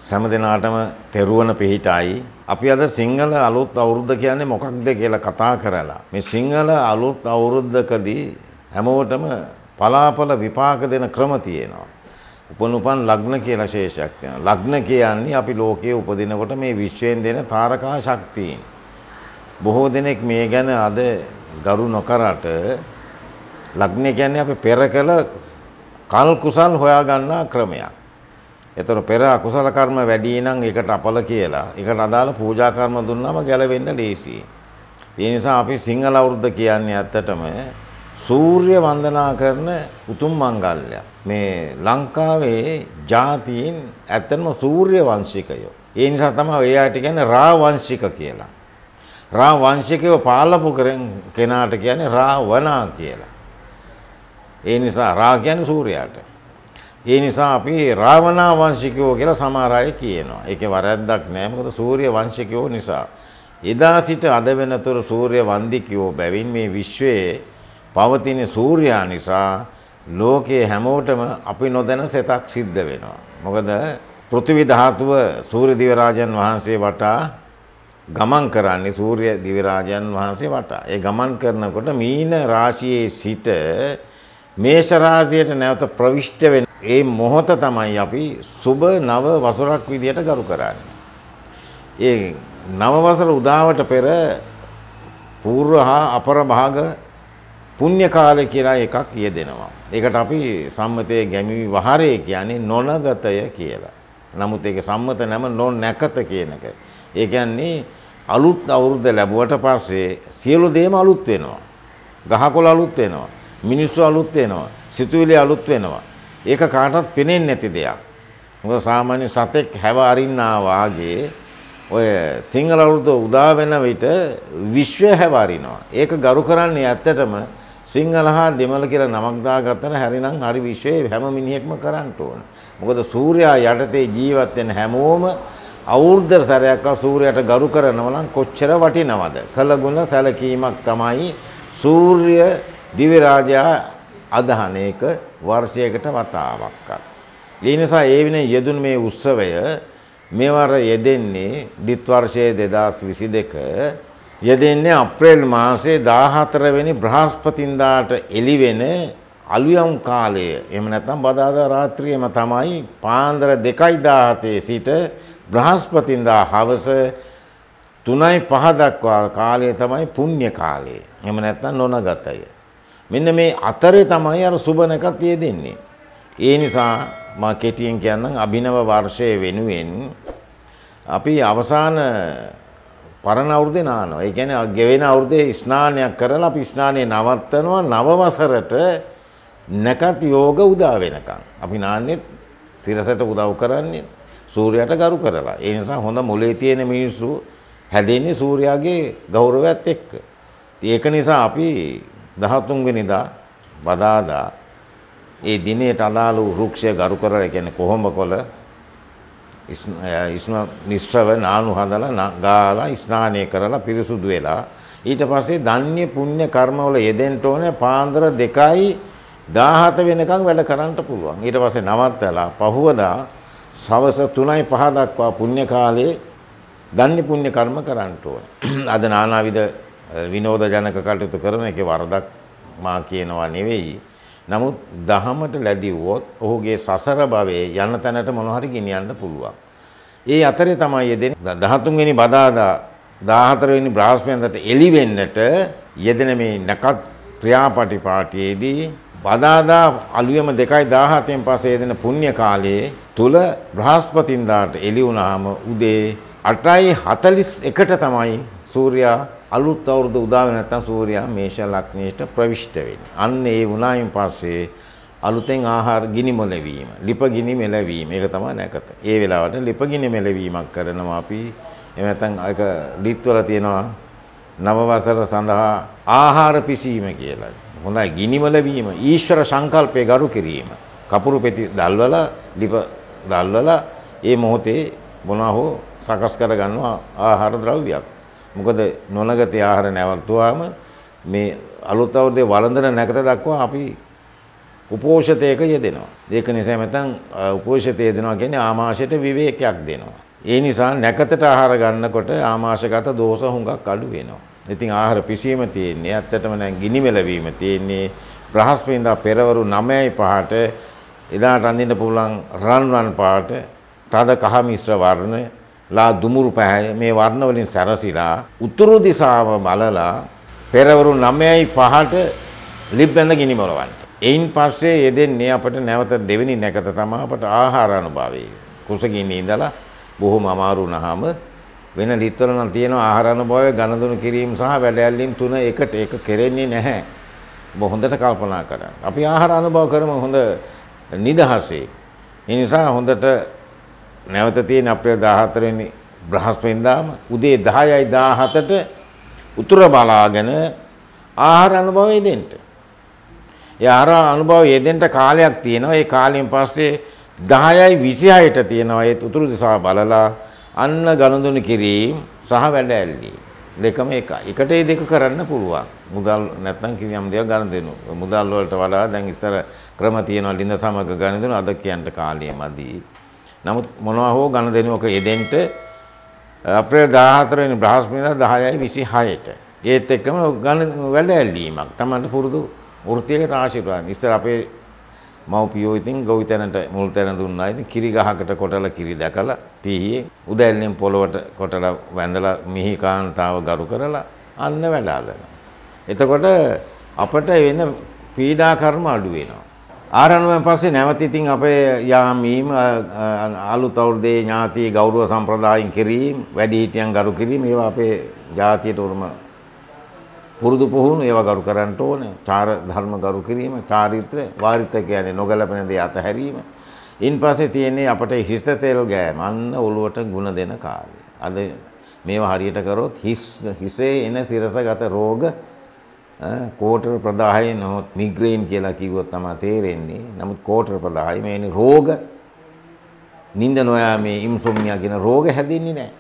සෑම දිනාටම තෙරුවන පිහිටයි. අපි අද සිංහල අලුත් අවුරුද්ද කියන්නේ මොකක්ද කියලා කතා කරලා මේ සිංහල අලුත් අවුරුද්දකදී හැමෝටම පලාපල විපාක දෙන ක්‍රම තියෙනවා. උපනුපන් ලග්න කියලා ශේෂයක් තියෙනවා. ලග්න කියන්නේ අපි ලෝකයේ උපදිනකොට මේ විශ්වයෙන් දෙන තාරකා ශක්තියින්. බොහෝ දෙනෙක් මේ ගැන අද ගරු නොකරට ලග්න කියන්නේ අපි පෙර කළ කල් කුසල් හොයා ගන්නා ක්‍රමයක්. ඒතර පෙර අකුසල කර්ම වැඩි නම් ඒකට අපල කියලා. ඒකට අදාළ පූජා කර්ම දුන්නාම ගැලවෙන්න ලේසියි. ඒ නිසා අපි සිංහල අවුරුද්ද කියන්නේ ඇත්තටම සූර්ය වන්දනා කරන උතුම් මංගල්‍යයක්. මේ ලංකාවේ ජාතීන් ඇත්තටම සූර්ය වංශිකයෝ. ඒ නිසා තමයි ඔය ආයත කියන්නේ රා වංශික කියලා. රා වංශිකයෝ පාලපු කෙනාට කියන්නේ රාවණා කියලා. ඒ නිසා රා කියන්නේ සූර්යයාට. ඒ නිසා අපි රාවණා වංශිකයෝ කියලා සමහර අය කියනවා. ඒකේ වරද්දක් නැහැ. මොකද සූර්ය වංශිකයෝ නිසා. එදා සිට අද වෙනතුරු සූර්ය වන්දිකයෝ බැවින් මේ විශ්වයේ පවතින සූර්යයා නිසා ලෝකයේ හැමෝටම අපි නොදැන සෙතක් සිද්ධ වෙනවා. මොකද පෘථිවි ධාතුව සූර්ය දිව්‍ය රාජන් වහන්සේ වටා ගමන් කරන්නේ සූර්ය දිව්‍ය රාජන් වහන්සේ වටා. ඒ ගමන් කරනකොට මීන රාශියේ සිට මේෂ රාශියට නැවත ප්‍රවිෂ්ඨ වෙන ඒ මොහොත තමයි අපි සුබ නව වසරක් විදියට ගරු කරන්නේ. ඒ නව වසර උදාවට පෙර පූර්ව හා අපර භාග පුණ්‍ය කාලය කියලා එකක් යෙදෙනවා. ඒකට අපි සම්මතයේ ගැමි වහරේ කියන්නේ නොනගතය කියලා. නමුත් ඒක සම්මත නැම නොනැකත කියන එක. ඒ කියන්නේ අලුත් අවුරුද්ද ලැබුවට පස්සේ සියලු දේම අලුත් වෙනවා. ගහකොළ අලුත් වෙනවා. මිනිස්සු අලුත් වෙනවා. සිතුවිලි අලුත් වෙනවා. ඒක කාටවත් පෙනෙන්නේ නැති දෙයක්. මොකද සාමාන්‍ය සතෙක් හැව අරින්නා වාගේ ඔය සිංහල අවුරුද්ද උදා වෙන විට විශ්වය හැව අරිනවා. ඒක ගරු කරන්නේ ඇත්තටම සිංහල හා දෙමළ කියලා නමක් දාගත්තට හරිනම් හරි විශ්වයේ හැම මිනිහෙක්ම කරන්න ඕන. මොකද සූර්යයා යටතේ ජීවත් වෙන හැමෝම අවුරුද්ද සැරයක් සූර්යයාට ගරු කරනවා නම් කොච්චර වටිනවද? කළගුණ සැලකීමක් තමයි සූර්ය දිව්‍ය රාජයා අදහන එක වර්ෂයකට වතාවක්වත්. ඒ නිසා ඒ වෙන යෙදුණු මේ උත්සවය මේවර යෙදෙන්නේ දිත් වර්ෂයේ 2022 යෙදෙන්නේ අප්‍රේල් මාසයේ 14 වෙනි බ්‍රහස්පතින්දාට එළි වෙන අලුයම් කාලය. එහෙම නැත්නම් බදාදා රාත්‍රියේම තමයි පාන්දර 2:17 සිට බ්‍රහස්පතින්දා හවස 3:05 දක්වා කාලය තමයි පුණ්‍ය කාලය. එහෙම නැත්නම් නොනගතය. මෙන්න මේ අතරේ තමයි අර සුබ නැකත් යෙදෙන්නේ. ඒ නිසා මා කෙටියෙන් කියන්නම් අභිනව වර්ෂයේ වෙනුවෙන් අපි අවසාන පරණ අවුරුද්දේ නානවා. ඒ කියන්නේ ගෙවෙන අවුරුද්දේ ස්නානයක් කරලා අපි ස්නානේ නවත්තනවා නව වසරට නැකත් යෝග උදා වෙනකන්. අපි නාන්නේ සිරසට උදව් කරන්නේ සූර්යයාට ගරු කරලා. ඒ නිසා හොඳ මොලේ තියෙන මිනිස්සු හැදෙන්නේ සූර්යාගේ ගෞරවයත් එක්ක. ඒක නිසා අපි 13 වෙනිදා බදාදා ඒ දිනේට අදාළ වෘක්ෂය ගරු කරලා කියන්නේ කොහොඹකොළ නිශ්‍රව නානු හදලා ගාලා ස්නානය කරලා පිරිසුදු වෙලා ඊට පස්සේ ධන්‍ය පුණ්‍ය කර්මවල යෙදෙන්න ඕනේ පාන්දර 2:17 වෙනකන් වැඩ කරන්න පුළුවන්. ඊට පස්සේ නවත්තලා පහුවදා සවස 3:05 දක්වා පුණ්‍ය කාලේ ධන්‍ය පුණ්‍ය කර්ම කරන්න ඕනේ. අද නානාවිද විනෝද ජනක කටයුතු කරන එකේ වරදක් මා කියනවා නෙවෙයි. නමුත් දහමට ලැබිවොත් ඔහුගේ සසර භවයේ යන තැනට මොන හරි ගෙනියන්න පුළුවන්. ඒ අතරේ තමයි යෙදෙන්නේ 13 වෙනි බදාදා 14 වෙනි බ්‍රහස්පතින්දාට එළි වෙන්නට යෙදෙන මේ නකත් ක්‍රියාපටිපාටියේදී බදාදා අලුයම 2:17න් පස්සේ යෙදෙන පුණ්‍ය කාලයේ තුල බ්‍රහස්පතින්දාට එළි වුණාම උදේ 8:41ට තමයි සූර්යා අලුත් අවුරුදු උදා වෙන නැත්නම් සූර්යයා මේෂ ලග්නයට ප්‍රවිෂ්ඨ වෙන්නේ. අන්න ඒ වුණායින් පස්සේ අලුතෙන් ආහාර ගිනි මොලවීම, ලිප ගිනි මෙලවීම. ඒක තමයි නැකත. ඒ වෙලාවට ලිප ගිනි මෙලවීමක් කරනවා අපි. එහෙම නැත්නම් ඒක ලිත්වල තියෙනවා නව වසර සඳහා ආහාර පිසීම කියලා. හොඳයි ගිනි මොලවීම, ඊශ්වර සංකල්පේ ගරු කිරීම. කපුරු පෙති දැල්වලා ලිප දැල්වලා ඒ මොහොතේ මොනවා හෝ සකස් කර ගන්නවා ආහාර ද්‍රව්‍යයක්. මොකද නොනගතේ ආහාර නැවතුවාම මේ අලුත් අවුරුද්දේ වළඳන නැකත දක්වා අපි උපෝෂතයක යෙදෙනවා. ඒක නිසා මෙතන උපෝෂතය යෙදෙනවා කියන්නේ ආමාශයට විවේකයක් දෙනවා. ඒ නිසා නැකතට ආහාර ගන්නකොට ආමාශගත දෝෂ හුඟක් අඩු වෙනවා. ඉතින් ආහාර පිසීම තියෙන්නේ ඇත්තටම නම් ගිනි මෙලවීම තියෙන්නේ බ්‍රහස්පතින්දා පෙරවරු 9:05ට එදාට අඳින්න පුළුවන් රන් පාට තද කහ මිශ්‍ර වර්ණ ලා දුමුරු පැහැය මේ වර්ණ වලින් සැරසිලා උතුරු දිශාව බලලා පෙරවරු 9:05ට ලිබ්බැඳ ගිනි මොලවන්න. එයින් පස්සේ යෙදෙන්නේ අපිට නැවත දෙවෙනි නැකත තමයි අපට ආහාර අනුභවය. කුසගින්නේ ඉඳලා බොහොම අමාරු වුණාම වෙන ලිත්වල නම් තියෙන ආහාර අනුභවය ගණදුණු කිරීම සහ වැඩැල්ලීම් තුන එකට එක කෙරෙන්නේ නැහැ. ඔබ හොඳට කල්පනා කරන්න. අපි ආහාර අනුභව කරමු හොඳ නිදහසේ. ඒ නිසා හොඳට නැවත තියෙන අප්‍රේල් 14 වෙනි බ්‍රහස්පතින්දාම උදේ 10:17ට උතුර බලාගෙන ආහාර අනුභවය දෙන්න. ඒ ආහාර අනුභවය දෙන්න කාලයක් තියෙනවා. ඒ කාලයෙන් පස්සේ 10:26ට තියෙනවා ඒ උතුරු දිශාව බලලා අන්න ගනුදෙනු කිරීම සහ වැඩැල්ලීම් දෙකම එකයි. එකට ඒ දෙක කරන්න පුළුවන්. මුදල් නැත්නම් කිසියම් දෙයක් ගනුදෙනු. මුදල් වලට වඩා දැන් ඉස්සර ක්‍රම තියෙනවා ලිඳ සමග ගනුදෙනු අද කියන්න කාලය මදි. නමුත් මොනවා හෝ ගනුදෙනුවක යෙදෙන්න අප්‍රේල් 14 වෙනි බ්‍රහස්පතින්දා 10:26ට ඒත් එක්කම වැඩැල්ලීමක් තමයි පුරුදු වෘත්තියකට ආශිර්වාද. ඉස්සර අපේ මව්පියෝ ඉතින් ගොවිතැනට මුල් තැන දුන්නා. ඉතින් කිරි ගහකට කොටලා කිරි දැකලා පීහියේ උදැල්ලෙන් පොළවට කොටලා වැඳලා මිහි කාන්තාව ගරු කරලා අන්න වැඩාලනවා. එතකොට අපට වෙන පීඩා කර්ම අඩු වෙනවා. ආරණුවෙන් පස්සේ නැවත ඉතින් අපේ යාමීම් අලුත් අවුරුද්දේ ඥාති ගෞරව සම්ප්‍රදායින් කිරීම වැඩිහිටියන් ගරු කිරීම ඒවා අපේ ජාතියට උරුම පුරුදු පුහුණු ඒවා ගරු කරන්න ඕනේ. චාර ධර්ම ගරු කිරීම, චාරිත්‍ර, වාරිත්‍ර කියන්නේ නොගැලපෙන දේ අතහැරීම. ඉන්පස්සේ තියෙන්නේ අපට හිස තෙල් ගෑම. අන්න ඔළුවට ಗುಣ දෙන කාර්යය. අද මේවා හරියට කරොත් හිසේ එන සිරසගත රෝග කෝටර ප්‍රදාහය නොත් මිග්‍රේන් කියලා කිව්වොත් තමයි තේරෙන්නේ. නමුත් කෝටර ප්‍රදාහය මේනි රෝග නිින්ද නොයාමේ ඉන්සොම්නියා කියන රෝග හැදෙන්නේ නැහැ.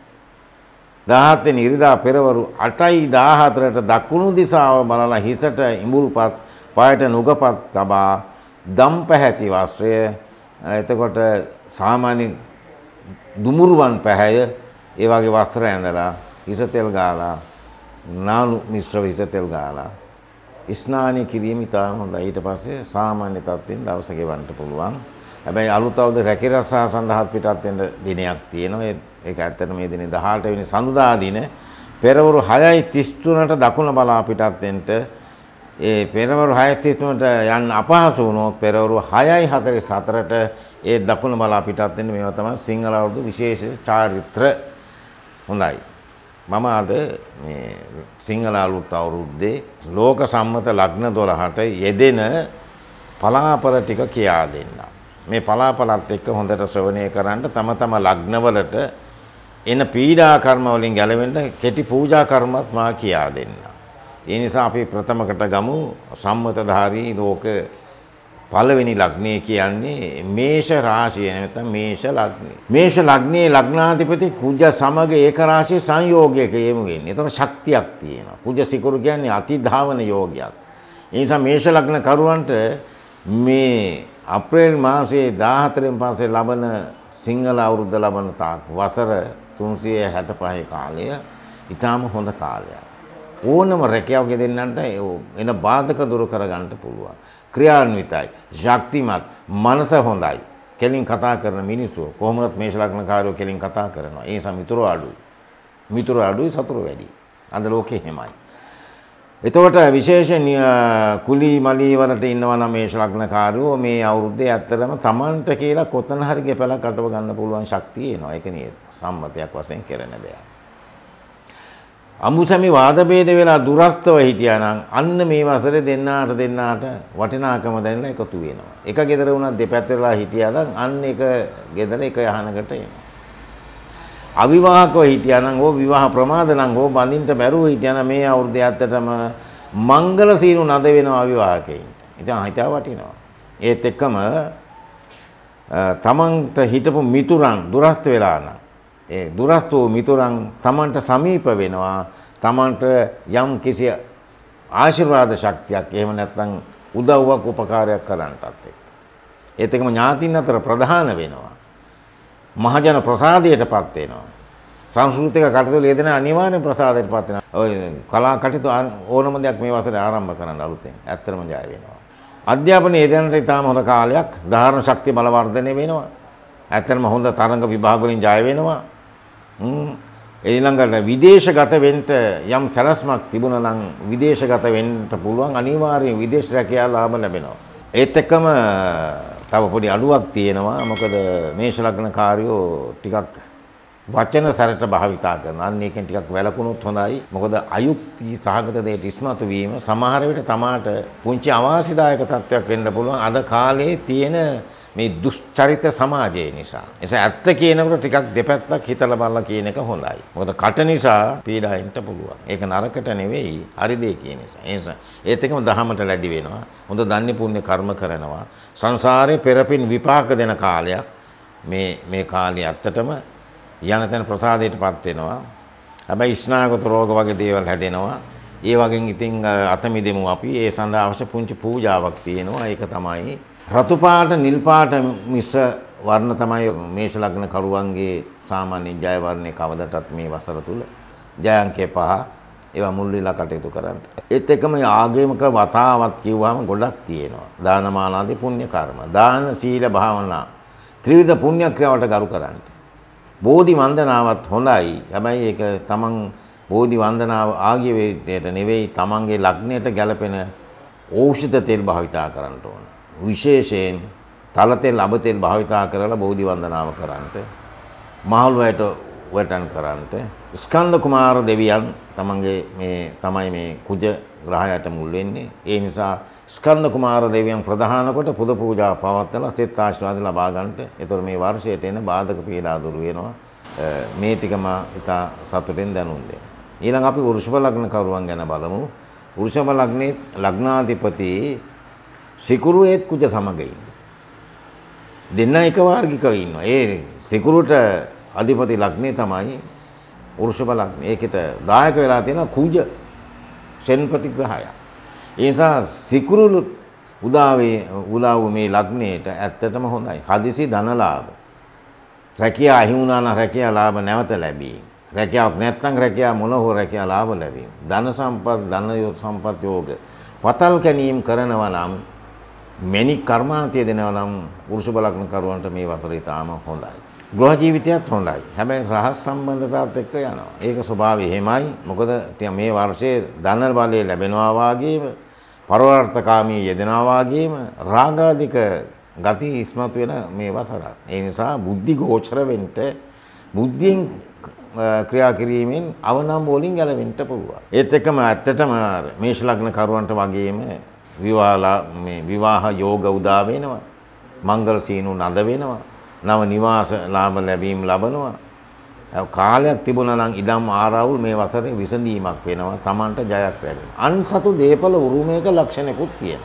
17 වෙනි ඉරිදා පෙරවරු 8:14ට දකුණු දිශාව බලලා හිසට ඉඹුල්පත් පායට නුගපත් තබා දම් පැහැති වස්ත්‍රය එතකොට සාමාන්‍ය දුමුරුවන් පැහැය ඒ වගේ වස්ත්‍ර ඇඳලා හිස තෙල් ගාලා නාලු මිශ්‍රව හිස තෙල් ගාලා ස්නානය කිරීම ඉතාම හොඳයි. ඊට පස්සේ සාමාන්‍ය තත්ත්වෙන් දවස ගෙවන්න පුළුවන්. හැබැයි අලුත් අවුරුද්ද රැකිරසා සඳහා පිටත් වෙන දිනයක් තියෙනවා. ඒක ඇත්තට මේ දිනේ 18 වෙනි සඳුදා දින පෙරවරු 6:33ට දකුණ බලා පිටත් වෙන්න ඒ පෙරවරු 6:33ට යන්න අපහසු වුණොත් පෙරවරු 6:44ට ඒ දකුණ බලා පිටත් වෙන්න මේවා තමයි සිංහල අවුරුදු විශේෂ චාරිත්‍ර. හොඳයි. මම අද මේ සිංහල අලුත් අවුරුද්දේ ලෝක සම්මත ලග්න 12ට යෙදෙන පලාපල ටික කියා දෙන්නම්. මේ පලාපලත් එක්ක හොඳට ශ්‍රවණය කරන්න තම ලග්නවලට එන පීඩා කර්ම වලින් ගැලවෙන්න කෙටි පූජා කර්මත් මා කියා දෙන්න. ඒ නිසා අපි ප්‍රථමකට ගමු සම්මතධාරී ලෝක පළවෙනි ලග්නය කියන්නේ මේෂ රාශිය නැත්නම් මේෂ ලග්නය. මේෂ ලග්නයේ ලග්නාධිපති කුජ සමග ඒක රාශිය සංයෝගයක යෙමු වෙන්නේ. ඒතර ශක්තියක් තියෙනවා. කුජ සිකුරු කියන්නේ අතිධාවන යෝගයක්. ඒ නිසා මේෂ ලග්න කරුවන්ට මේ අප්‍රේල් මාසයේ 14 පස්සේ ලබන සිංහල අවුරුද්ද ලබන තාක් වසර 365 කාලය ඊටාම හොඳ කාලයක්. ඕනම රැකියාවක දෙන්නන්ට එන බාධක දුරු කරගන්න පුළුවන්. ක්‍රියාන්විතයි, ශක්තිමත්, මනස හොඳයි. කෙලින් කතා කරන මිනිස්සු කොහොමවත් මේෂ ලග්නකාරයෝ කෙලින් කතා කරනවා. ඒ නිසා මිතුරු අඩුයි. මිතුරු අඩුයි සතුරු වැඩි. අද ලෝකේ එහෙමයි. එතකොට විශේෂයෙන් කුලී මලී වලට ඉන්නවා නම් මේෂ ලග්නකාරයෝ මේ අවුරුද්දේ ඇත්තටම Tamanට කියලා කොතන හරි ගෙපලක් අටව ගන්න පුළුවන් ශක්තිය එනවා. ඒක නේද? සම්මතයක් වශයෙන් කරන දෙයක්. අමුසැමි වාද ભેද වෙලා දුරස්තව හිටියා නම් අන්න මේ වසරේ දෙන්නාට වටිනාකම දැනලා එකතු වෙනවා. එක ගෙදර වුණත් දෙපැත්තලා හිටියා නම් අන්න එක ගෙදර එක යහනකට එනවා. අවිවාහකව හිටියා නම් ඕ විවාහ ප්‍රමාද නම් ඕ බඳින්න බැරුව හිටියා නම් මේ අවුරුද්දේ ඇත්තටම මංගල සීනු නද වෙනවා අවිවාහකයින්ට. ඉතින් හිතා වටිනවා. ඒත් එක්කම තමන්ට හිටපු මිතුරන් දුරස්ත වෙලා නම් ඒ දුරස්තෝ මිතුරන් තමන්ට සමීප වෙනවා. තමන්ට යම් කිසි ආශිර්වාද ශක්තියක් එහෙම නැත්නම් උදව්වක් උපකාරයක් කරන්නටත් එක්ක. ඒත් එකම ඥාතින් අතර ප්‍රධාන වෙනවා. මහජන ප්‍රසාදයටපත් වෙනවා. සංස්කෘතික කටයුතු යෙදෙන අනිවාර්ය ප්‍රසාදයටපත් වෙනවා. ඔය කලා කටයුතු ඕනම දෙයක් මේ වසරේ ආරම්භ කරන්න අලුතෙන්. ඇත්තටම ජය වෙනවා. අධ්‍යාපනයේ යෙදෙනට ඉතාම හොඳ කාලයක්. ධාරණ ශක්තිය බල වර්ධනය වෙනවා. ඇත්තටම හොඳ තරංග විභාග වලින් ජය වෙනවා. ඊළඟට විදේශගත වෙන්න යම් සැලැස්මක් තිබුණා නම් විදේශගත වෙන්න පුළුවන් අනිවාර්යයෙන් විදේශ රැකියාව ලාභ ලැබෙනවා. ඒත් එක්කම තව පොඩි අඩුවක් තියෙනවා. මොකද මේෂ ලග්න කාර්යෝ ටිකක් වචන සැරට භාවිතා කරනවා. අන්න ඒකෙන් ටිකක් වැළකුණොත් හොඳයි. මොකද අයුක්ති සහගත දෙයට ඉස්මතු වීම සමහර විට තමාට පුංචි අවාසිදායක තත්ත්වයක් වෙන්න පුළුවන්. අද කාලේ තියෙන මේ දුෂ්චරිත සමාජය නිසා. එසේ ඇත්ත කියනකොට ටිකක් දෙපැත්තක් හිතලා බලලා කියන එක හොඳයි. මොකද කට නිසා පීඩාවෙන්න පුළුවන්. ඒක නරකට නෙවෙයි, හරි දේ කියන නිසා. ඒ නිසා ඒත් එකම දහමට ලැබි වෙනවා. හොඳ ධන්‍ය පුණ්‍ය කර්ම කරනවා. සංසාරේ පෙරපින් විපාක දෙන කාලයක්. මේ කාලේ ඇත්තටම යන තැන ප්‍රසාදයටපත් වෙනවා. හැබැයි ස්නායුගත රෝග වගේ දේවල් හැදෙනවා. ඒ වගේ ඉතින් අත මිදෙමු අපි. ඒ සඳහා අවශ්‍ය පුංචි පූජාවක් තියෙනවා. ඒක තමයි රතු පාට නිල් පාට මිශ්‍ර වර්ණ තමයි මේෂ ලග්න කරුවන්ගේ සාමාන්‍ය ජය වර්ණයේ කවදටත් මේ වසර තුල ජය අංකය 5 ඒවා මුල් වෙලා කටයුතු කරන්න. ඒත් එකම ආගමික වතාවත් කිව්වම ගොඩක් තියෙනවා. දානමාන ආදී පුණ්‍ය කර්ම. දාන සීල භාවනා ත්‍රිවිධ පුණ්‍ය ක්‍රියාවට ගරු කරන්න. බෝධි වන්දනාවත් හොඳයි. හැබැයි ඒක තමන් බෝධි වන්දනාව ආගියවේට නෙවෙයි තමන්ගේ ලග්නයට ගැලපෙන ඖෂධ තෙල් භාවිතා කරන්න ඕන. විශේෂයෙන් තල තෙල් අබ තෙල් භාවිතා කරලා බෝධි වන්දනාව කරන්නට මහල් වලට වටන් කරන්නට ස්කන්ධ කුමාර දෙවියන් තමයි මේ කුජ ග්‍රහයට මුල් වෙන්නේ. ඒ නිසා ස්කන්ධ කුමාර දෙවියන් ප්‍රධාන කොට පුද පූජා පවත්වලා සිත ආශිර්වාද ලබා ගන්නට. ඒතර මේ වර්ෂයට එන බාධක පීඩා දුරු වෙනවා. මේ ටිකම ඉතා සතුටින් දැනුම් දෙන්න. ඊළඟ අපි වෘෂභ ලග්න කරුවන් ගැන බලමු. වෘෂභ ලග්නයේ ලග්නාධිපති සිකුරු ඒත් කුජ සමග ඉන්නේ. දෙන්න එක වාර්ගිකව ඉන්නවා. ඒ සිකුරුට අධිපති ලග්නේ තමයි වෘෂභ ලග්නේ. ඒකට දායක වෙලා තියෙන කුජ ශෙන්පති ග්‍රහය. ඒ නිසා සිකුරු උදාව මේ ලග්නේට ඇත්තටම හොඳයි. හදිසි ධනලාභ. රැකියාව අහි වුණා නම් රැකියාව ලාභ නැවත ලැබී. රැකියාවක් නැත්නම් රැකියාව මොන හෝ රැකියාව ලාභ ලැබී. ධන සම්පත් යෝග. පතල් කැනීම කරනවා නම් මෙනි කර්මාන්තය දෙනවා නම් වෘෂභ ලග්න කරුවන්ට මේ වසරේ තාම හොඳයි. ගෘහ ජීවිතයත් හොඳයි. හැබැයි රහස් සම්බන්ධතාවත් එක්ක යනවා. ඒක ස්වභාවය එහෙමයි. මොකද මේ වර්ෂයේ ධන බලය ලැබෙනවා වාගේම පරවර්තකාමී යෙදෙනවා වාගේම රාගාධික ගති ඉස්මතු වෙන මේ වසර. ඒ නිසා බුද්ධි ගෝචර වෙන්න බුද්ධියෙන් ක්‍රියා කිරීමෙන් අවනම් වලින් ගැලවෙන්න පුළුවන්. ඒත් එක්කම ඇත්තටම මේෂ ලග්න කරුවන්ට වගේම විවාහ යෝග උදා වෙනවා. මංගල සීනු නද වෙනවා. නව නිවාස ලාභ ලැබීම් ලබනවා. කාලයක් තිබුණා නම් ඉඩම් ආරවුල් මේ වසරේ විසඳීමක් වෙනවා. Tamanට ජයක් ලැබෙනවා. අන්සතු දීපල උරුමයක ලක්ෂණකුත් තියෙනවා.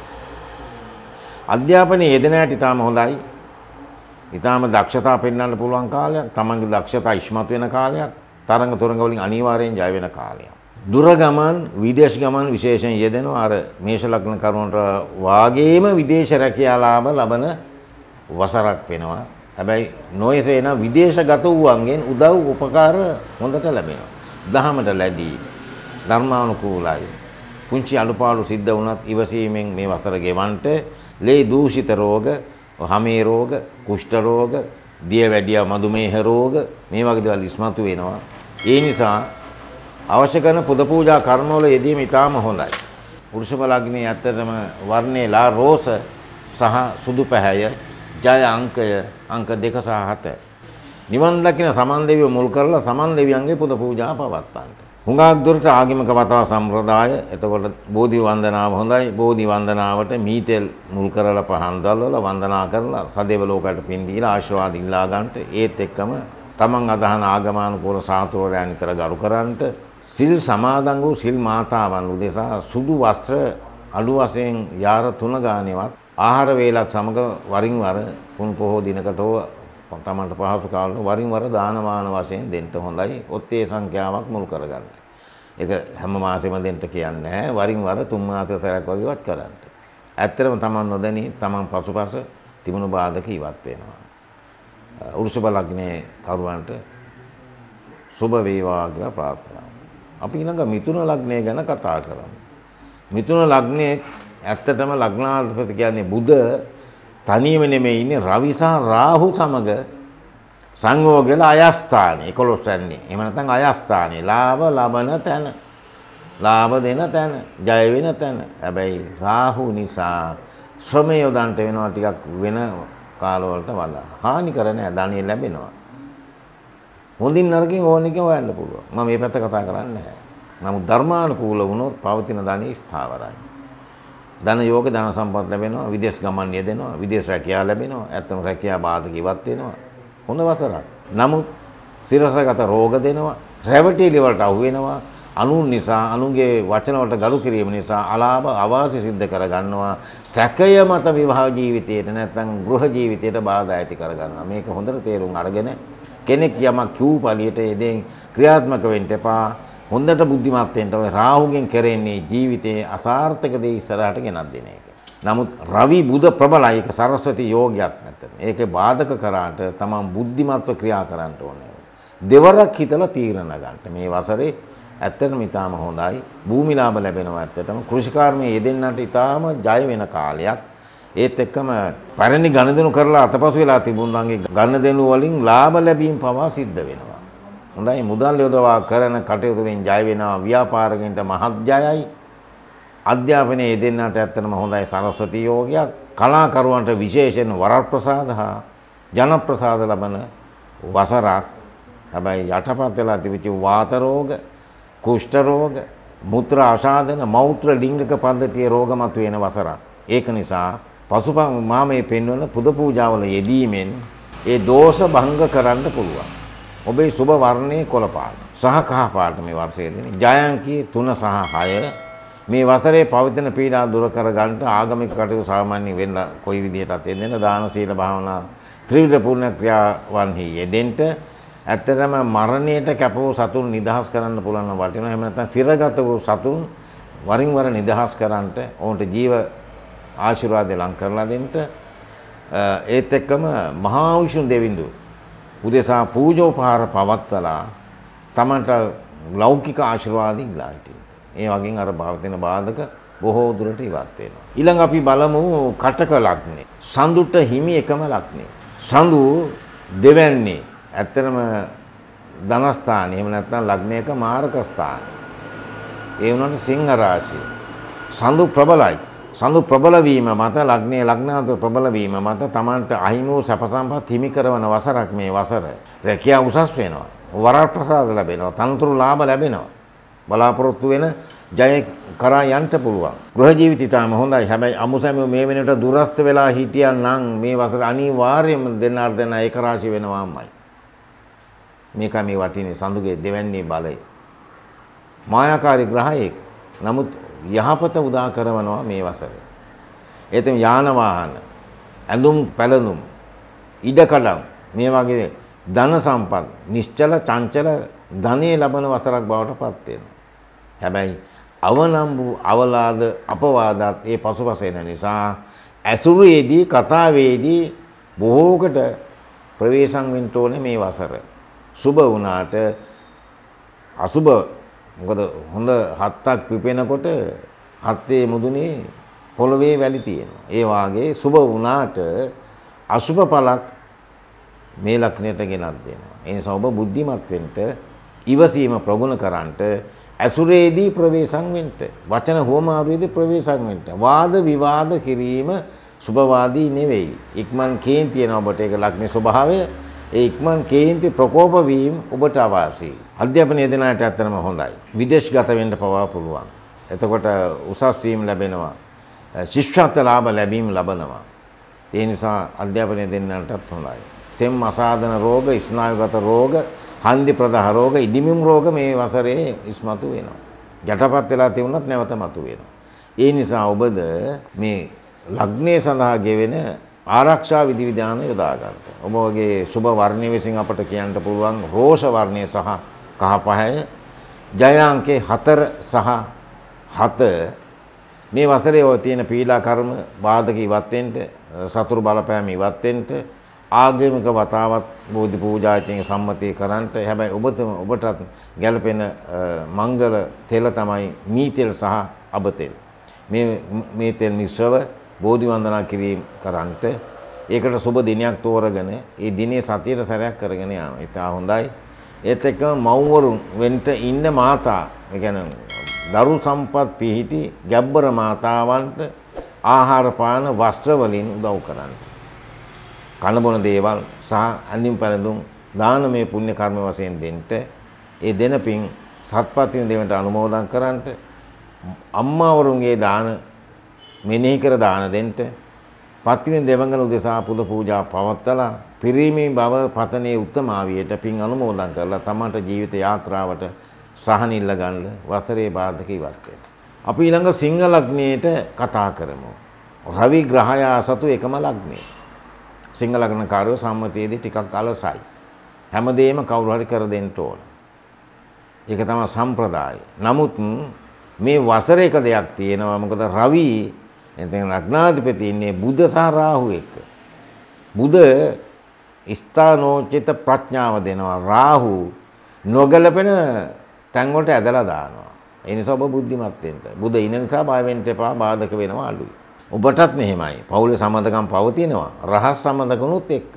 අධ්‍යාපනයේ යෙදෙන හැටි තාම හොඳයි. ඊටාම දක්ෂතා පෙන්වන්න පුළුවන් කාලයක්. Tamanගේ දක්ෂතා ඉස්මතු වෙන කාලයක්. තරංග තොරංග වලින් අනිවාර්යෙන් ජය වෙන කාලයක්. දුර ගමන් විදේශ ගමන් විශේෂයෙන් යෙදෙනවා. අර මේෂ ලග්න කරුවන්ට වාගේම විදේශ රැකියා ලාභ ලබන වසරක් වෙනවා. හැබැයි නොයසේන විදේශගත වූවන්ගෙන් උදව් උපකාර හොඳට ලැබෙනවා. දහමට ලැබී ධර්මානුකූලයි. පුංචි අඩුපාඩු සිද්ධ වුණත් ඉවසීමෙන් මේ වසර ගෙවන්නට ලේ දූෂිත රෝග, හමේ රෝග, කුෂ්ඨ රෝග, දියවැඩියා මధుමේහ රෝග මේ වගේ දේවල් ඉස්මතු වෙනවා. ඒ නිසා අවශ්‍ය කරන පුද පූජා කර්මවල යෙදීම ඉතාම හොඳයි. වෘෂභ ලග්නයේ ඇත්තටම වර්ණේ ලා රෝස සහ සුදු පැහැය ජය අංකය අංක 2 සහ 7. නිවන් දකින සමන් දෙවියෝ මුල් කරලා සමන් දෙවියන්ගේ පුද පූජා පවත්වන්නට. හුඟක් දුරට ආගමික වතාව සම්ප්‍රදාය. එතකොට බෝධි වන්දනාව හොඳයි. බෝධි වන්දනාවට මීතෙල් මුල් කරලා පහන් දැල්වලා වන්දනා කරලා සදේව ලෝකයට පින් දීලා ආශිර්වාද ඉල්ලා ගන්නට. ඒත් එක්කම තමන් අදහන ආගමානුකූල සාතුවරයන් නිතර ගරු කරන්නට. සිල් සමාදන් වූ සිල් මාතාවන් උදෙසා සුදු වස්ත්‍ර අඩු වශයෙන් යාර 3 ගානේවත් ආහාර වේලක් සමග වරින් වර පුන් පොහෝ දිනකට තමන්ට පහසු කාලවල වරින් වර දානමාන වශයෙන් දෙන්න හොඳයි. ඔත්තේ සංඛ්‍යාවක් මුල් කරගන්න. ඒක හැම මාසෙම දෙන්න කියන්නේ නැහැ. වරින් වර 3 මාස සැරයක් වගේවත් කරන්න. ඇත්තටම තමන් නොදැනී තමන් පසුපස තිබුණු බාධක ඉවත් වෙනවා. වෘෂභ ලග්නයේ කරුවන්ට සුබ වේවා කියලා ප්‍රාර්ථනා. අපි ඊළඟ මිථුන ලග්නය ගැන කතා කරමු. මිථුන ලග්නයේ ඇත්තටම ලග්නාධිපති කියන්නේ බුධ තනියම නෙමෙයි ඉන්නේ රවි සහ රාහු සමග සංයෝගයල අයස්ථානේ 11 යන්නේ. එහෙම නැත්නම් අයස්ථානේ ලාභ ලබන තැන. ලාභ දෙන තැන, ජය වෙන තැන. හැබැයි රාහු නිසා ශ්‍රමය යොදන්ට වෙනවා ටිකක් වෙන කාලවලට වඩා. හානි කර නැහැ, ධනෙ ලැබෙනවා. හොඳින් නරකින් ඕන එක හොයන්න පුළුවන්. මම මේ පැත්ත කතා කරන්නේ නැහැ. නමුත් ධර්මානුකූල වුණොත් පවතින ධනෙ ස්ථාවරයි. ධන යෝග ධන සම්පත් ලැබෙනවා, විදේශ ගමන් යෙදෙනවා, විදේශ රැකියාව ලැබෙනවා, ඇත්තම රැකියාව බාධක ඉවත් වෙනවා. හොඳ වසරක්. නමුත් සිරසගත රෝග දෙනවා, රැවටිලි වලට අහු වෙනවා. අනුන් නිසා අනුන්ගේ වචන වලට ගරු කිරීම නිසා අලාභ අවාසි සිද්ධ කර ගන්නවා. සැකය මත විවාහ ජීවිතයට නැත්නම් ගෘහ ජීවිතයට බාධා ඇති කර ගන්නවා. මේක හොඳට තේරුම් අරගෙන කෙනෙක් යමක් කියූ පළියට එදෙන් ක්‍රියාත්මක වෙන්න එපා. හොඳට බුද්ධිමත් වෙන්න ඔය රාහුගෙන් කරන්නේ ජීවිතයේ අසාර්ථක දේ ඉස්සරහට ගෙනත් දෙන එක. නමුත් රවි බුධ ප්‍රබලයි, ඒක සරස්වති යෝගයක් නැත්නම්. ඒකේ බාධක කරාට තමන් බුද්ධිමත්ව ක්‍රියා කරන්න ඕනේ. දෙවරක් හිතලා තීරණ ගන්න. මේ වසරේ ඇත්තටම ඊටාම හොඳයි. භූමි ලාභ ලැබෙනවා ඇත්තටම. කෘෂිකාර්මයේ යෙදෙන්නට ඊටාම ජය වෙන කාලයක්. ඒත් එක්කම පැරණි ගණදෙනු කරලා අතපසු වෙලා තිබුණාගේ ගණදෙනු වලින් ලාභ ලැබීම පවා සිද්ධ වෙනවා. හොඳයි, මුදල් යොදවා කරන කටයුතු වලින් ජය වෙනවා. ව්‍යාපාරිකයන්ට මහත් ජයයි. අධ්‍යාපනයේ යෙදෙන්නට ඇත්තටම හොඳයි සරස්වති යෝගයක්. කලාකරුවන්ට විශේෂයෙන් වරප්‍රසාද හා ජනප්‍රසාද ලබන වසරක්. හැබැයි යටපත් වෙලා තිබිච්ච වාත රෝග, කුෂ්ඨ රෝග, මුත්‍ර ආශාදන, මෞත්‍ර ලිංගික පද්ධතියේ රෝග මතුවෙන වසරක්. ඒක නිසා පසුපස මාමේ පෙන්වන පුද පූජාවල යෙදීමෙන් ඒ දෝෂ භංග කරන්න පුළුවන්. ඔබේ සුබ වර්ණයේ කොළ පාට සහ කහ පාට මේ වර්ෂයේ දෙන ජයංකී 3 සහ 6 මේ වසරේ පවතින පීඩා දුර කර ගන්නට ආගමික කටයුතු සාමාන්‍ය වෙන්න කොයි විදිහටත් යෙදෙන්න දාන සීල භාවනා ත්‍රිවිධ පුණ්‍ය ක්‍රියාවන්හි යෙදෙන්න ඇත්තටම මරණයට කැප වූ සතුන් නිදහස් කරන්න පුළුවන් වටිනවා. එහෙම නැත්නම් සිරගත වූ සතුන් වරින් වර නිදහස් කරන්නට ඔවුන්ට ජීව ආශිර්වාද ලං කරලා දෙන්න. ඒත් එක්කම මහා විෂ්ණු දෙවිඳු උදෙසා පූජෝපහාර පවත්තලා තමන්ට ලෞකික ආශිර්වාද ඉල්ලා හිටියා. ඒ වගේම අර භවතින බාධක බොහෝ දුරට ඉවත් වෙනවා. ඊළඟ අපි බලමු කටක ලග්නේ. සඳුට හිමි එකම ලග්නේ. සඳු දෙවැන්නේ ඇත්තටම ධනස්ථාන එහෙම නැත්නම් ලග්නයක මාරක ස්ථාන. ඒ වුණාට සිංහ රාශිය. සඳු ප්‍රබලයි. සඳු ප්‍රබල වීම මත ලග්නයේ ලග්නාන්ත ප්‍රබල වීම මත තමන්ට අහිමි වූ සැප සම්පත් හිමි කරවන වසරක් මේ වසර. රැකියාව උසස් වෙනවා. වරප්‍රසාද ලැබෙනවා. තනතුරු ලාභ ලැබෙනවා. බලාපොරොත්තු වෙන ජය කරා යන්න පුළුවන්. ගෘහ ජීවිතය තාම හොඳයි. හැබැයි අමුසැම මේ වෙනකොට දුරස්ත වෙලා හිටියා නම් මේ වසර අනිවාර්යයෙන්ම දෙන්නාට දෙන්න ඒක රාශි වෙනවාමයි. මේක මේ වටිනේ සඳුගේ දෙවැන්නේ බලය. මායාකාරී ග්‍රහයෙක්. නමුත් යහපත උදා කරනවා මේ වසරේ. එතෙම යාන වාහන, ඇඳුම් පැළඳුම්, ඉඩකඩම් මේ වගේ ධන සම්පත් නිශ්චල චංචල ධනෙ ලබන වසරක් බවට පත් වෙනවා. හැබැයි අවනම්බු අවලාද අපවාදත් ඒ පසුපස එන නිසා ඇසුරේදී කතාවේදී බොහෝකට ප්‍රවේශම් වෙන්න ඕනේ මේ වසර. සුබ වුණාට අසුබ මොකද හොඳ හත්තක් පිපෙනකොට හත්තේ මුදුනේ පොළවේ වැලි තියෙනවා. ඒ වාගේ සුබ වුණාට අසුබ පළක් මේ ලක්ෂණයට ගෙනත් දෙනවා. ඒ නිසා ඔබ බුද්ධිමත් වෙන්න, ඉවසීම ප්‍රගුණ කරන්ට, ඇසුරේදී ප්‍රවේශම් වෙන්න, වචන හෝමාරුවේදී ප්‍රවේශම් වෙන්න. වාද විවාද කිරීම සුබවාදී නෙවෙයි. ඉක්මන් කේන්ති යන ඔබට ඒක ලක්ෂණ ස්වභාවය. ඒ ඉක්මන් කේන්ති ප්‍රකෝප වීම ඔබට අවශ්‍යයි. අධ්‍යාපනයේ දෙනාට ඇත්තම හොඳයි. විදේශගත වෙන්න පවා පුළුවන්. එතකොට උසස් වීම ලැබෙනවා. ශිෂ්‍යත්ව ලාභ ලැබීම ලබනවා. ඒ නිසා අධ්‍යාපනයේ දෙන්නටත් හොඳයි. සෙම් අසාධන රෝග, ස්නායුගත රෝග, හන්දි ප්‍රදාහ රෝග, ඉදිමිම් රෝග මේ වසරේ ඉස්මතු වෙනවා. යටපත් වෙලා තිබුණත් නැවත මතු වෙනවා. ඒ නිසා ඔබද මේ ලග්නයේ සඳහා ගෙවෙන ආරක්ෂා විධි විධාන යොදා ගන්න. ඔබ වගේ සුබ වර්ණය විසින් අපට කියන්න පුළුවන් රෝෂ වර්ණය සහ කහ පහය, ජය අංකේ 4 සහ 7, මේ වසරේ ඔය තියෙන පීඩා කර්ම බාධක ඉවත් වෙන්න, සතුරු බලපෑම ඉවත් වෙන්න, ආගමික වතාවත් බෝධි පූජා ඉතින් සම්මතී කරන්ට. හැබැයි ඔබටත් ගැළපෙන මංගල තෙල තමයි මී තෙල් සහ අබ තෙල්. මේ තෙල් මිශ්‍රව බෝධි වන්දනා කිරීම කරන්ට. ඒකට සුබ දිනයක් තෝරගෙන ඒ දිනේ සතියට සැරයක් කරගෙන යනවා. ඉතා හොඳයි. ඒත් එක්කම මව්වරුන් වෙන්න ඉන්න මාතා, ඒ කියන්නේ දරු සම්පත් පිහිටි ගැබ්බර මාතාවන්ට ආහාර පාන වස්ත්‍ර වලින් උදව් කරන්න. කන බොන දේවල් සහ අඳින් පැළඳුම් දානමය පුණ්‍ය කර්ම වශයෙන් දෙන්න. ඒ දෙන පින් සත්පත්තින දෙවියන්ට අනුමෝදන් කරන්නට. අම්මාවරුන්ගේ දාන මෙනෙහි කර දාන දෙන්න. පත්තින දෙවඟන උදෙසා පුද පූජා පවත්තලා පිරිමි බව පතනේ උත්තමාවියට පින් අනුමෝදන් කරලා තමන්ට ජීවිත යාත්‍රාවට සහන ඉල්ල ගන්න වසරේ බාධක ඉවත් වෙනවා. අපි ඊළඟ සිංහ ලග්නයේට කතා කරමු. රවි ග්‍රහයා සතු එකම ලග්නේ. සිංහ ලග්නකාරයෝ සම්මතයේදී ටිකක් අලසයි. හැමදේම කවුරු හරි කර දෙන්න ඕන. ඒක තමයි සම්ප්‍රදාය. නමුත් මේ වසරේ එක දෙයක් තියෙනවා. මොකද රවි එතෙන් ලග්නාධිපති ඉන්නේ බුධ සහ රාහු එක්ක. බුධ ස්ථානෝචිත ප්‍රඥාව දෙනවා. රාහු නොගැලපෙන තැන් වලට ඇදලා දානවා. ඒ නිසා ඔබ බුද්ධිමත් වෙන්න. බුධ ඉන්න නිසා බය වෙන්න එපා. බාධක වෙනවා අඩුයි. ඔබටත් මෙහෙමයි. පෞලේ සම්බන්ධකම් පවතිනවා. රහස් සම්බන්ධකනුත් එක්ක.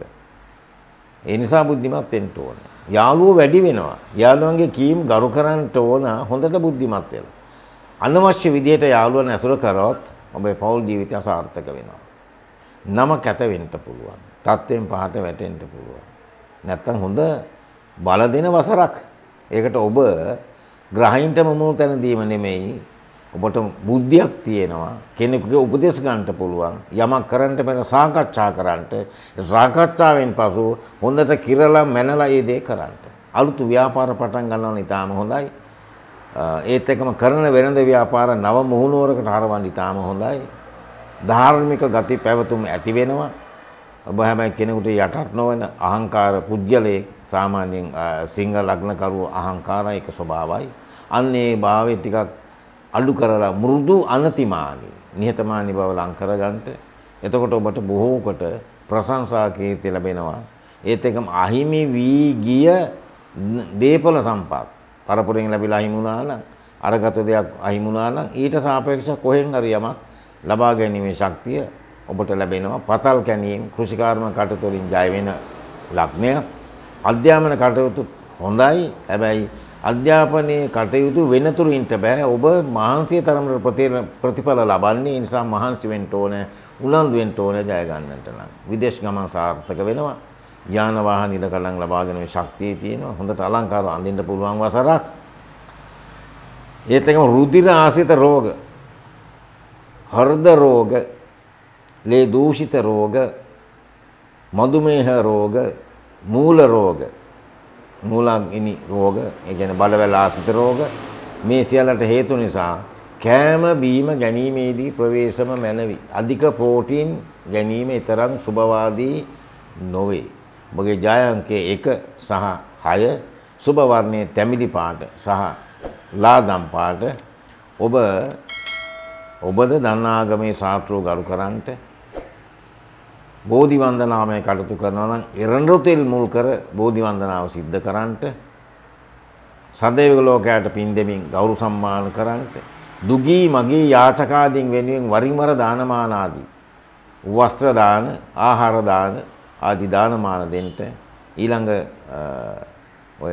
ඒ නිසා බුද්ධිමත් වෙන්න ඕනේ. යාළුවෝ වැඩි වෙනවා. යාළුවන්ගේ කීම් ගරු කරන්න ඕන හොඳට බුද්ධිමත් වෙලා. අනවශ්‍ය විදියට යාළුවන් ඇසුර කරොත් ඔබේ පෞල් ජීවිතය අසාර්ථක වෙනවා. නම කැත වෙන්න පුළුවන්. තත්ත්වෙන් පහත වැටෙන්න පුළුවන්. නැත්තම් හොඳ බල දෙන වසරක්. ඒකට ඔබ ග්‍රහයින්ටම මුල් තැන දීම නෙමෙයි. ඔබට බුද්ධියක් තියෙනවා. කෙනෙකුගේ උපදෙස් ගන්නට පුළුවන්. යමක් කරන්න පෙර සාකච්ඡා කරන්නට. සාකච්ඡාවෙන් පසු හොඳට කිරලා මැනලා ඒ දේ කරන්න. අලුත් ව්‍යාපාර පටන් ගන්නවා ඉතාම හොඳයි. ඒත් එක්කම කරන වෙනද ව්‍යාපාර නව මුහුණුවරකට හරවන්න ඉතාම හොඳයි. ධාර්මික ගති පැවතුම් ඇති වෙනවා. ඔබ හැබැයි කෙනෙකුට යටත් නොවන අහංකාර පුද්ගලයෙක්. සාමාන්‍යයෙන් සිංහ ලග්නකරුවෝ අහංකාරයි එක ස්වභාවයි. අන්න ඒ භාවය ටිකක් අඩු කරලා මෘදු අනතිමානී නිහතමානී බව ලං කරගන්නට. එතකොට ඔබට බොහෝ කොට ප්‍රශංසා කීර්ති ලැබෙනවා. ඒත් එක්කම අහිමි වී ගිය දීපල සම්පත් පරපුරෙන් ලැබිලා අහිමි වුණා නම්, අරගත දෙයක් අහිමි වුණා නම් ඊට සාපේක්ෂව කොහෙන් හරි යමක් ලබා ගැනීමේ ශක්තිය ඔබට ලැබෙනවා. පතල් කැණීම් කෘෂිකාර්ම කටයුතු වලින් ජය වෙන ලග්නයක්. අධ්‍යාපන කටයුතු හොඳයි. හැබැයි අධ්‍යාපනයේ කටයුතු වෙනතුරු ඉන්න බෑ. ඔබ මහන්සිය තරමට ප්‍රතිඵල ලබන්නේ. ඒ නිසා මහන්සි වෙන්න ඕනේ, උනන්දු වෙන්න ඕනේ ජය ගන්නට නම්. විදේශ ගමන් සාර්ථක වෙනවා. යාන වාහන ඉඩකඩම් ලබාගෙන මේ ශක්තිය තියෙනවා. හොඳට අලංකාරව අඳින්න පුළුවන් වසරක්. ඒත් එක්කම රුධිර ආශ්‍රිත රෝග, හෘද රෝග, ලේ දූෂිත රෝග, මధుමේහ රෝග, මූල රෝග, මූලාග්නි රෝග, ඒ කියන්නේ බලවැල් ආශ්‍රිත රෝග, මේ සියල්ලට හේතු නිසා කෑම බීම ගැනීමේදී ප්‍රවේශම මැනවි. අධික ප්‍රෝටීන් ගැනීම තරම් සුබවාදී නොවේ. ඔබගේ ජය අංකය 1 සහ 6, සුබ වර්ණයේ තැඹිලි පාට සහ ලාදම් පාට. ඔබද දන්නාගමේ ශාස්ත්‍රෝ ගරු කරන්ට. බෝධි වන්දනාමය කටයුතු කරනවා නම් එරඬු තෙල් මුල් කර බෝධි වන්දනාව සිද්ධ කරන්ට. සදේවික ලෝකයට පින් දෙමින් ගෞරව සම්මාන කරන්ට. දුගී මගේ යාචකාදීන් වෙනුවෙන් වරින් වර දානමාන ආදී වස්ත්‍ර දාන, ආහාර දාන ආදී දානමාන දෙන්න. ඊළඟ ඔය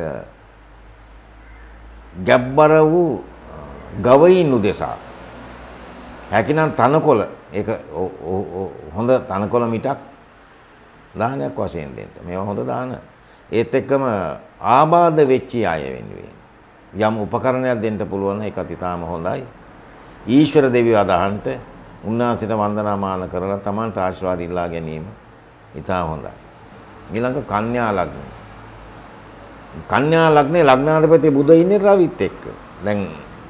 ගැබ්බර වූ ගවයින් උදෙසා හැකිනම් තනකොළ, ඒක හොඳ තනකොළ මිටක් දානයක් වශයෙන් දෙන්න. මේවා හොඳ දාන. ඒත් එක්කම ආබාධ වෙච්ච අය වෙනුවෙන් යම් උපකරණයක් දෙන්න පුළුවන්. ඒකත් ඉතාම හොඳයි. ඊශ්වර දෙවියෝ අදහන්ට උන්වහන්සේට වන්දනාමාන කරලා Tamanට ආශිර්වාද ඉල්ලා ගැනීම ඉතාම හොඳයි. ඊළඟ කන්‍යා ලග්න. කන්‍යා ලග්නේ ලග්නාධිපති බුධ ඉන්නේ රවිත් එක්ක. දැන්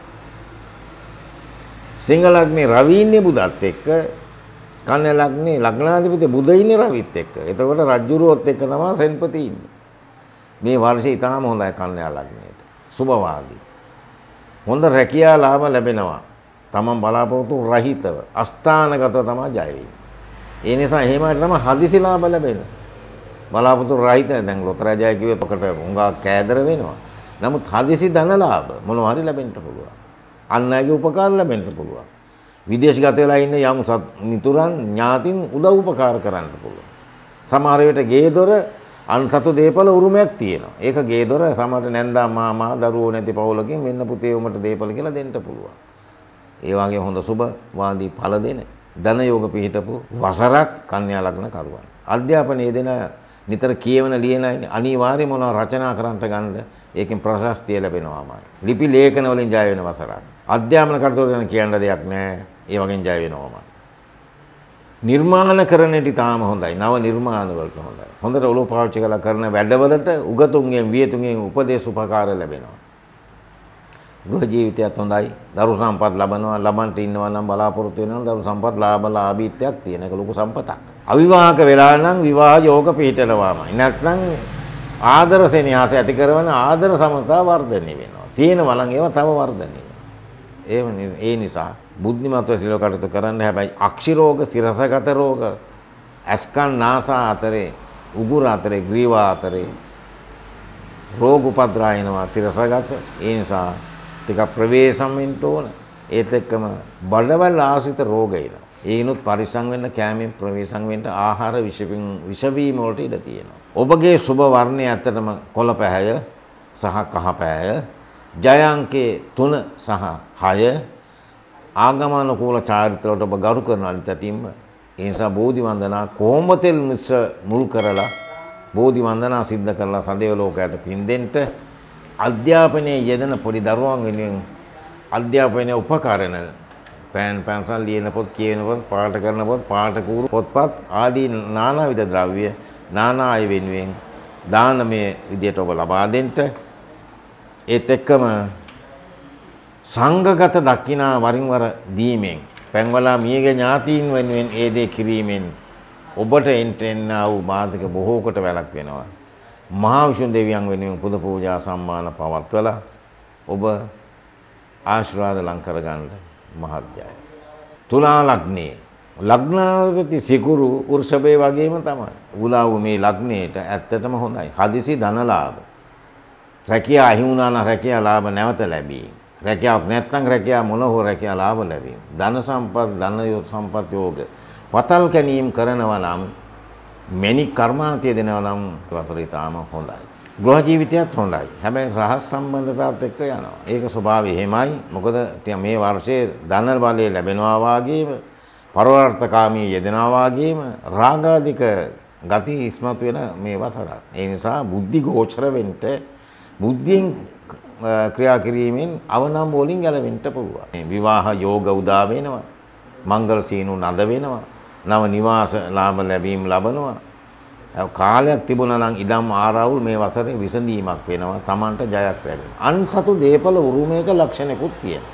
සිංහ ලග්නේ රවි ඉන්නේ බුධත් එක්ක. කන්‍යා ලග්නේ ලග්නාධිපති බුධ ඉන්නේ රවිත් එක්ක. එතකොට රජ්ජුරුවොත් එක්ක තමයි සෙන්පති ඉන්නේ. මේ වර්ෂය ඉතාම හොඳයි කන්‍යා ලග්නයට. සුබවාදී. හොඳ රැකියා ලාභ ලැබෙනවා. තමන් බලාපොරොත්තු රහිතව අස්ථානගතව තමයි ජය වෙන්නේ. ඒ නිසා එහෙමයි තමයි හදිසි ලාභ ලැබෙන්නේ. බලාපොරොත්තු රහිත දැන් ලොතරැයි ජය කිව්වොත් ඔකට උඟා කෑදර වෙනවා. නමුත් හදිසි ධන ලාභ මොනවා හරි ලැබෙන්න පුළුවන්. අන් අයගේ උපකාර ලැබෙන්න පුළුවන්. විදේශගත වෙලා ඉන්න යම් මිතුරන් ඥාතින් උදව් උපකාර කරන්න පුළුවන්. සමහර විට ගේ දොර අන්සතු දේපල උරුමයක් තියෙනවා. ඒක ගේ දොර සමහරට නැන්දා මාමා දරුවෝ නැති පවුලකින් මෙන්න පුතේ උඹට දේපල කියලා දෙන්න පුළුවන්. ඒ වගේ හොඳ සුබ වාදී ඵල දෙන ධන යෝග පිහිටපු වසරක් කන්‍යා ලග්න කරුවන්. අධ්‍යාපනයේ දෙන නිතර කියවන ලියන අනිවාර්යයෙන්ම මොනවා රචනා කරන්නට ගන්න ඒකෙන් ප්‍රශස්තිය ලැබෙනවාමයි. ලිපි ලේඛන වලින් ජය වෙන වසරක්. අධ්‍යාපන කටයුතු ගැන කියන්න දෙයක් නැහැ. ඒ වගේන් ජය වෙනවාමයි. නිර්මාණ කරන්නට තාම හොඳයි. නව නිර්මාණ වලට හොඳයි. හොඳට ඔලුව පාවිච්චි කරලා කරන වැඩවලට උගතුන්ගෙන් වියතුන්ගෙන් උපදේශ උපකාර ලැබෙනවා. ගෘහ ජීවිතයත් හොඳයි. දරු සම්පත් ලබනවා. ලබන්ට ඉන්නවා නම් බලාපොරොත්තු වෙනවා. දරු සම්පත් ලාභීත්වයක් තියෙන එක ලොකු සම්පතක්. අවිවාහක වෙලා නම් විවාහ යෝග පිහිටනවාමයි. නැත්නම් ආදර සෙනෙහස ඇති කරන ආදර සමතා වර්ධනය වෙනවා. තියෙනවා නම් ඒවා තව වර්ධනය වෙනවා. ඒ නිසා බුද්ධිමත්ව සිලව කටයුතු කරන්න. හැබැයි අක්ෂි රෝග, සිරසගත රෝග, ඇස්කන් නාසා අතරේ, උගුර අතරේ, ග්‍රීවා අතරේ රෝග උපද්‍රායනවා සිරසගත. ඒ නිසා ටිකක් ප්‍රවේශම් වෙන්න ඕන. ඒත් එක්කම බඩවැල් ආශ්‍රිත රෝග එනවා. ඒනොත් පරිසං වෙන්න කැමෙන් ප්‍රවේශම් වෙන්න ආහාර විෂවීම වලට ඉඩ තියෙනවා. ඔබගේ සුබ වර්ණය ඇත්තටම කොළ පැහැය සහ කහ පැහැය. ජය අංකයේ 3 සහ 6. ආගමනුකූල චාරිත්‍රවලට ඔබ ගරු කරන අනිතතින්ම ඒ නිසා බෝධි වන්දනා කොහොම තෙල් මිශ්‍ර මුල් කරලා බෝධි වන්දනා සිද්ධ කරලා සදේව ලෝකයට පින් දෙන්න. අධ්‍යාපනයේ යෙදෙන පොඩි දරුවන් වෙනුවෙන් අධ්‍යාපනයේ උපකරණ පෑන්සල් ලියන පොත් කියවන පොත් පාඨ කරන පොත් පාඨ කූරු පොත්පත් ආදී නානාවිධ ද්‍රව්‍ය නානා අය වෙනුවෙන් දානමය විදියට ඔබ ලබා දෙන්න. ඒත් එක්කම සංඝගත දක්ිනා වරින් වර දීමෙන් පැන්වලා මියගේ ඥාතීන් වෙනුවෙන් ඒ දේ කිරීමෙන් ඔබට එන්න වූ බාධක බොහෝ කොට වැළක් වෙනවා. මහා විෂුණු දෙවියන් වෙනුවෙන් පුද පූජා සම්මාන පවත්වලා ඔබ ආශිර්වාද ලං කරගන්න මහත්යයි. තුලා ලග්නේ ලග්නාධිපති සිකුරු වෘෂභේ වගේම තමයි. උලාව මේ ලග්නේට ඇත්තටම හොඳයි. හදිසි ධනලාභ. රැකියා අහි වුණා නම් රැකියා ලාභ නැවත ලැබී. රැකියාවක් නැත්නම් රැකියා මොන හෝ රැකියා ලාභ ලැබී. ධන සම්පත් ධන සම්පත් යෝග පතල් කැනීම් කරනවා නම් මෙනි කර්මාන්තය දෙනවා නම් වසර ඊටාම හොඳයි. ගෘහ ජීවිතයත් හොඳයි. හැබැයි රහස් සම්බන්ධතාවත් එක්ක යනවා. ඒක ස්වභාවය එහෙමයි. මොකද මේ වර්ෂයේ ධන බලය ලැබෙනවා වාගේම පරවර්තකාමී යෙදෙනවා වාගේම රාගාධික ගති ඉස්මතු වෙන මේ වසර. ඒ නිසා බුද්ධි ගෝචර වෙන්න බුද්ධියෙන් ක්‍රියා කිරීමෙන් අවනම් වලින් ගැලවෙන්න පුළුවන්. විවාහ යෝග උදා වෙනවා. මංගල සීනු නද වෙනවා. නව නිවාස ලාභ ලැබීම් ලබනවා. කාලයක් තිබුණා නම් ඉඩම් ආරවුල් මේ වසරේ විසඳීමක් වෙනවා. Tamanට ජයක් ලැබෙනවා. අන්සතු දේපල උරුමයක ලක්ෂණකුත් තියෙනවා.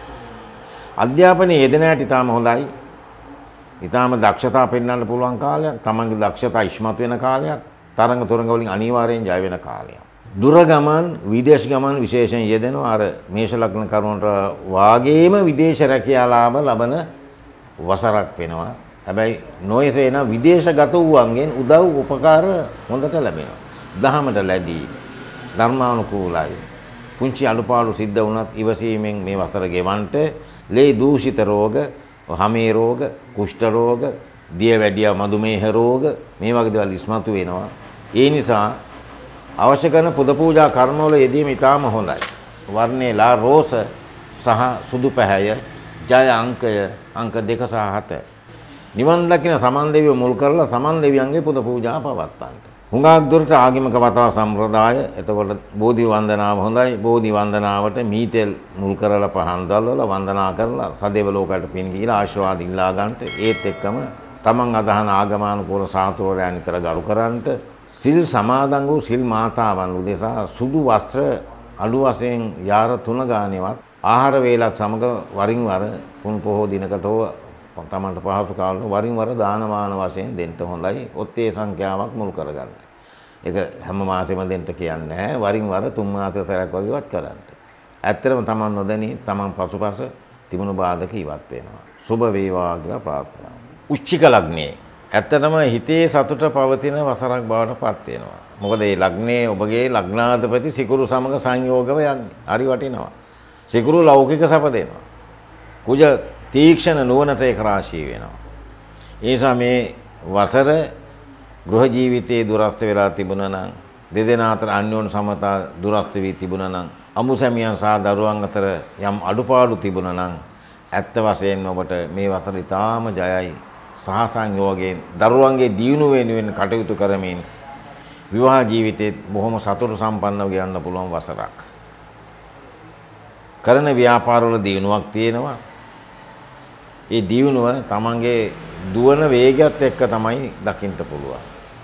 අධ්‍යාපනයේ යෙදෙන හැටි තාම හොඳයි. ඊටාම දක්ෂතා පෙන්වන්න පුළුවන් කාලයක්. Tamanගේ දක්ෂතා ඉස්මතු වෙන කාලයක්. තරඟ තොරඟ වලින් අනිවාර්යෙන් ජය වෙන කාලයක්. දුර ගමන් විදේශ ගමන් විශේෂයෙන් යෙදෙනවා. අර මේෂ ලග්න කරුණට වාගේම විදේශ රැකියා ලාභ ලබන වසරක් වෙනවා. හැබැයි නොයසේන විදේශගත වූවන්ගෙන් උදව් උපකාර හොඳට ලැබෙනවා. දහමට ලැබී ධර්මානුකූලයි. පුංචි අඩුපාඩු සිද්ධ වුණත් ඉවසීමෙන් මේ වසර ගෙවන්නට ලේ දූෂිත රෝග, හමේ රෝග, කුෂ්ඨ රෝග, දියවැඩියා මధుමේහ රෝග මේ වගේ දේවල් ඉස්මතු වෙනවා. ඒ නිසා අවශ්‍ය කරන පුද පූජා කර්මවල යෙදීම ඉතාම හොඳයි. වර්ණේ ලා රෝස සහ සුදු පැහැය ජය අංකය අංක 2 සහ 7. නිවන් දකින සමන් දෙවියෝ මුල් කරලා සමන් දෙවියන්ගේ පුද පූජා පවත්වන්නට. හුඟක් දුරට ආගමික වතාව සම්ප්‍රදාය. එතකොට බෝධි වන්දනාව හොඳයි. බෝධි වන්දනාවට මීතෙල් මුල් කරලා පහන් දැල්වලා වන්දනා කරලා සදේව ලෝකයට පින් දීලා ආශිර්වාද ඉල්ලා ගන්නට. ඒත් එක්කම තමන් අදහන ආගමානුකූල සාතුරයන් නිතර ගරු කරන්නට. සිල් සමාදන් වූ සිල් මාතාවන් උදෙසා සුදු වස්ත්‍ර අඩු වශයෙන් යාර 3 ගානේවත් ආහාර වේලක් සමග වරින් වර පුන් පොහෝ දිනකට තමන්ට පහසු කාලවල වරින් වර දානමාන වශයෙන් දෙන්න හොඳයි. ඔත්තේ සංඛ්‍යාවක් මුල් කරගන්න. ඒක හැම මාසෙම දෙන්න කියන්නේ නැහැ. වරින් වර 3 මාස සැරයක් වගේවත් කරන්න. ඇත්තටම තමන් නොදැනී තමන් පසුපස තිබුණු බාධක ඉවත් වෙනවා. සුබ වේවා කියලා ප්‍රාර්ථනා. උච්චික ලග්නයේ ඇත්තටම හිතේ සතුට පවතින වසරක් බවට පත් වෙනවා. මොකද මේ ලග්නයේ ඔබගේ ලග්නාධිපති සිකුරු සමග සංයෝගව යන්නේ. හරි වටිනවා. සිකුරු ලෞකික සැප දෙනවා. කුජ තීක්ෂණ නුවණට ඒක රාශී වෙනවා. ඒ නිසා මේ වසර ගෘහ ජීවිතයේ දුරස්ත වෙලා තිබුණා නම් දෙදෙනා අතර අන්‍යෝන්‍ය සමතා දුරස්ත වී තිබුණා නම් අමුසැමියන් සහ දරුවන් අතර යම් අඩුපාඩු තිබුණා නම් ඇත්ත වශයෙන්ම ඔබට මේ වසර ඉතාම ජයයි සහ සංයෝගයෙන් දරුවන්ගේ දියුණුව වෙනුවෙන් කටයුතු කරමින් විවාහ ජීවිතේ බොහොම සතුට සම්පන්නව ගෙවන්න පුළුවන් වසරක්. කරන ව්‍යාපාරවල දියුණුවක් තියෙනවා. ඒ දියුණුව තමන්ගේ දුවන වේගයත් එක්ක තමයි දකින්න පුළුවන්.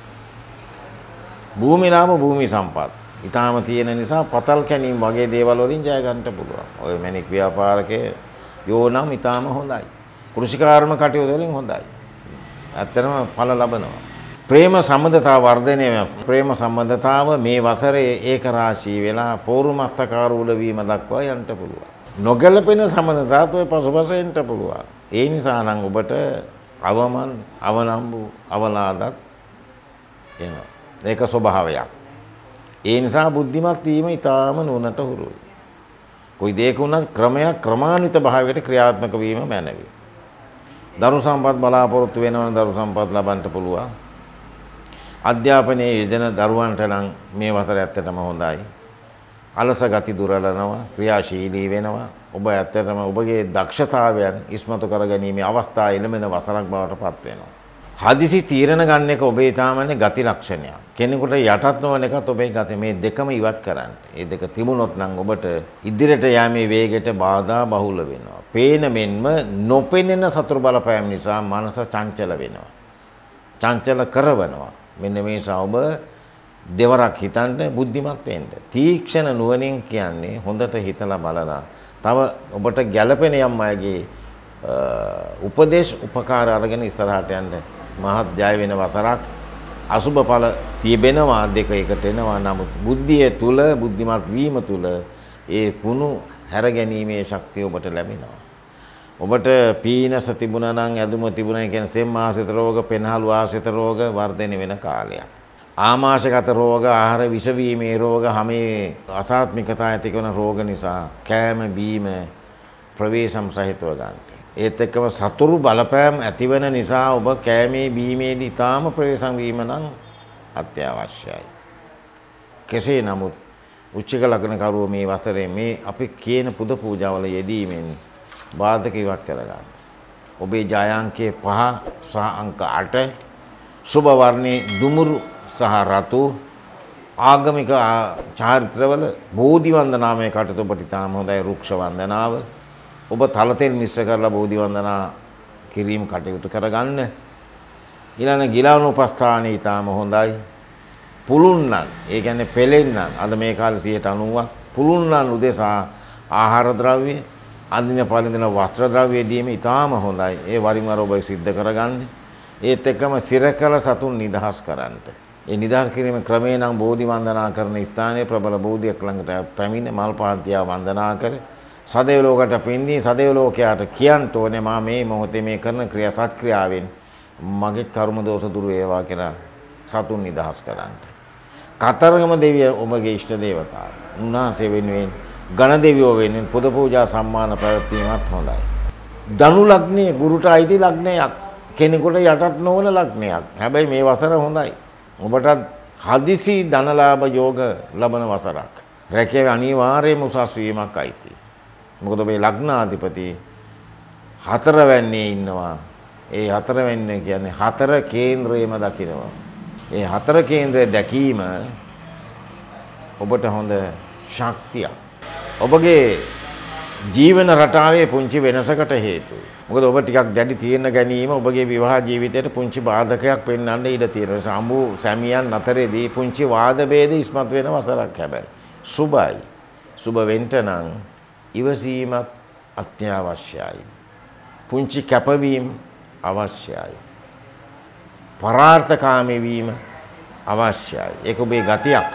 භූමි ලාභ භූමි සම්පත් ඊටාම තියෙන නිසා පතල් කැණීම් වගේ දේවල් වලින් ජය ගන්න පුළුවන්. ඔය මැණික් ව්‍යාපාරකේ යෝනම් ඊටාම හොඳයි. කෘෂිකාර්ම කටයුතු වලින් හොඳයි. ඇත්තටම ඵල ලබනවා. ප්‍රේම සම්බන්ධතාව වර්ධනය ප්‍රේම සම්බන්ධතාව මේ වසරේ ඒක රාශී වෙලා පෞරුමත්තකාරූල වීම දක්වා යන්න පුළුවන්. නොගැලපෙන සම්බන්ධතාවත් ඔය පසුපස එන්න පුළුවන්. ඒ නිසා නම් ඔබට අවමන් අවනම්බු අවලාදත් එනවා. ඒක ස්වභාවයක්. ඒ නිසා බුද්ධිමත් වීම ඊටාම නුවණට හුරුයි. කොයි දෙයක වුණත් ක්‍රමයක් ක්‍රමාන්විත භාවයකට ක්‍රියාත්මක වීම මැනවි. දරු සම්පත් බලාපොරොත්තු වෙනවන දරු සම්පත් ලබන්න පුළුවන්. අධ්‍යාපනයේ යෙදෙන දරුවන්ට නම් මේ වසර ඇත්තටම හොඳයි. අලස ගති දුරලනවා, ක්‍රියාශීලී වෙනවා. ඔබ ඇත්තටම ඔබගේ දක්ෂතාවයන් ඉස්මතු කරගැනීමේ අවස්ථා එළමෙන වසරක් බවට පත් වෙනවා. හදිසි තීරණ ගන්න එක ඔබේ තාමන්නේ ගති ලක්ෂණයක්. කෙනෙකුට යටත් නොවන එකත් ඔබේ ගති මේ දෙකම ඉවත් කරන්න. මේ දෙක තිබුණොත් නම් ඔබට ඉදිරියට යෑමේ වේගයට බාධා බහුල වෙනවා. පේන මෙන්ම නොපෙනෙන සතුරු බලපෑම් නිසා මනස චංචල වෙනවා. චංචල කරවනවා. මෙන්න මේ නිසා ඔබ දෙවරක් හිතන්න බුද්ධිමත් වෙන්න. තීක්ෂණ නුවණින් කියන්නේ හොඳට හිතලා බලලා තව ඔබට ගැළපෙන යම් අයගේ උපදේශ උපකාර අරගෙන ඉස්සරහට යන්න මහත් ජය වෙන වසරක්. අසුබ ඵල තිබෙනවා දෙක එකට එනවා. නමුත් බුද්ධිය තුල බුද්ධිමත් වීම තුල ඒ කුණු හැර ගැනීමේ ශක්තිය ඔබට ලැබෙනවා. ඔබට පීනස තිබුණා නම් ඇදුම තිබුණා කියන සෙම් ආශ්‍රිත රෝග, පෙනහළු ආශ්‍රිත රෝග වර්ධනය වෙන කාලයක්. ආමාශයගත රෝග, ආහාර විෂ වීමේ රෝග, හැමේ අසාත්මිකතා ඇති කරන රෝග නිසා කෑම බීම ප්‍රවේශම් සහිතව ගන්න. ඒත් එක්කම සතුරු බලපෑම් ඇතිවන නිසා ඔබ කෑමේ බීමේදී තාම ප්‍රවේශම් වීම නම් අත්‍යවශ්‍යයි. කෙසේ නමුත් උච්චක ලග්න කරුවෝ මේ වසරේ මේ අපි කියන පුද පූජාවල යෙදීමෙන් බාධක ඉවත් කරගන්න. ඔබේ ජයාංකයේ 5 සහ අංක 8 සුබ වර්ණේ දුමුරු සහ රතු ආගමික චාරිත්‍රවල බෝධි වන්දනාමය කටයුතු ඔබට ඉතාම හොඳයි. රුක්ෂ වන්දනාව ඔබ තලතෙල් මිශ්‍ර කරලා බෝධි වන්දනා කිරීම කටයුතු කරගන්න. ඊළඟ ගිලාන උපස්ථානයේ ඉතාම හොඳයි. පුළුන්නන් ඒ කියන්නේ පෙලෙන්නන් අද මේ කාලේ 90ක් පුළුන්නන් උදෙසා ආහාර ද්‍රව්‍ය අඳින පළඳින වස්ත්‍ර ද්‍රව්‍ය දීම ඉතාම හොඳයි. ඒ වරින් වර ඔබ සිද්ධ කරගන්න. ඒත් එක්කම සිරකල සතුන් නිදහස් කරන්න. ඒ නිදහස් කිරීම ක්‍රමේ නම් බෝධි වන්දනා කරන ස්ථානයේ ප්‍රබල බෝධියක් ළඟට පැමිණ මල් පාන්තිය වන්දනා කර සදේව ලෝකයට පින්දී සදේව ලෝකයට කියන්න ඕනේ මා මේ මොහොතේ මේ කරන ක්‍රියා සත්ක්‍රියාවෙන් මගේ කර්ම දෝෂ දුරු වේවා කියලා සතුන් නිදහස් කරන්න. කතරගම දෙවිය ඔබගේ ඉෂ්ට දේවතාව. උන්වහන්සේ වෙනුවෙන් ගණ දෙවියෝ වෙනුවෙන් පුද පූජා සම්මාන පැවැත්වීමත් හොඳයි. ධනු ලග්නයේ ගුරුට අයිති ලග්නයක්. කෙනෙකුට යටත් නොවන ලග්නයක්. හැබැයි මේ වසර හොඳයි. ඔබට හදිසි ධනලාභ යෝග ලබන වසරක්. රැකියාවේ අනිවාර්යයෙන්ම උසස් වීමක් අයිති. මොකද ඔබේ ලග්නාධිපති 4 වැන්නේ ඉන්නවා. ඒ 4 වැන්නේ කියන්නේ 4 කේන්ද්‍රයේම දකිනවා. ඒ 4 කේන්ද්‍රය දැකීම ඔබට හොඳ ශක්තියක්. ඔබගේ ජීවන රටාවේ පුංචි වෙනසකට හේතුයි. මොකද ඔබ ටිකක් දැඩි තීරණ ගැනීම ඔබගේ විවාහ ජීවිතයට පුංචි බාධකයක් වෙන්නන්න ඉඩ තියෙනවා. සම්මු සැමියන් අතරේදී පුංචි වාද ભેද ඉස්මතු වෙන වසරක් හැබැයි. සුබයි. සුබ වෙන්න නම් ඉවසීමත් අත්‍යවශ්‍යයි. පුංචි කැපවීම අවශ්‍යයි. පරාර්ථකාමී වීම අවශ්‍යයි. ඒක ඔබේ ගතියක්.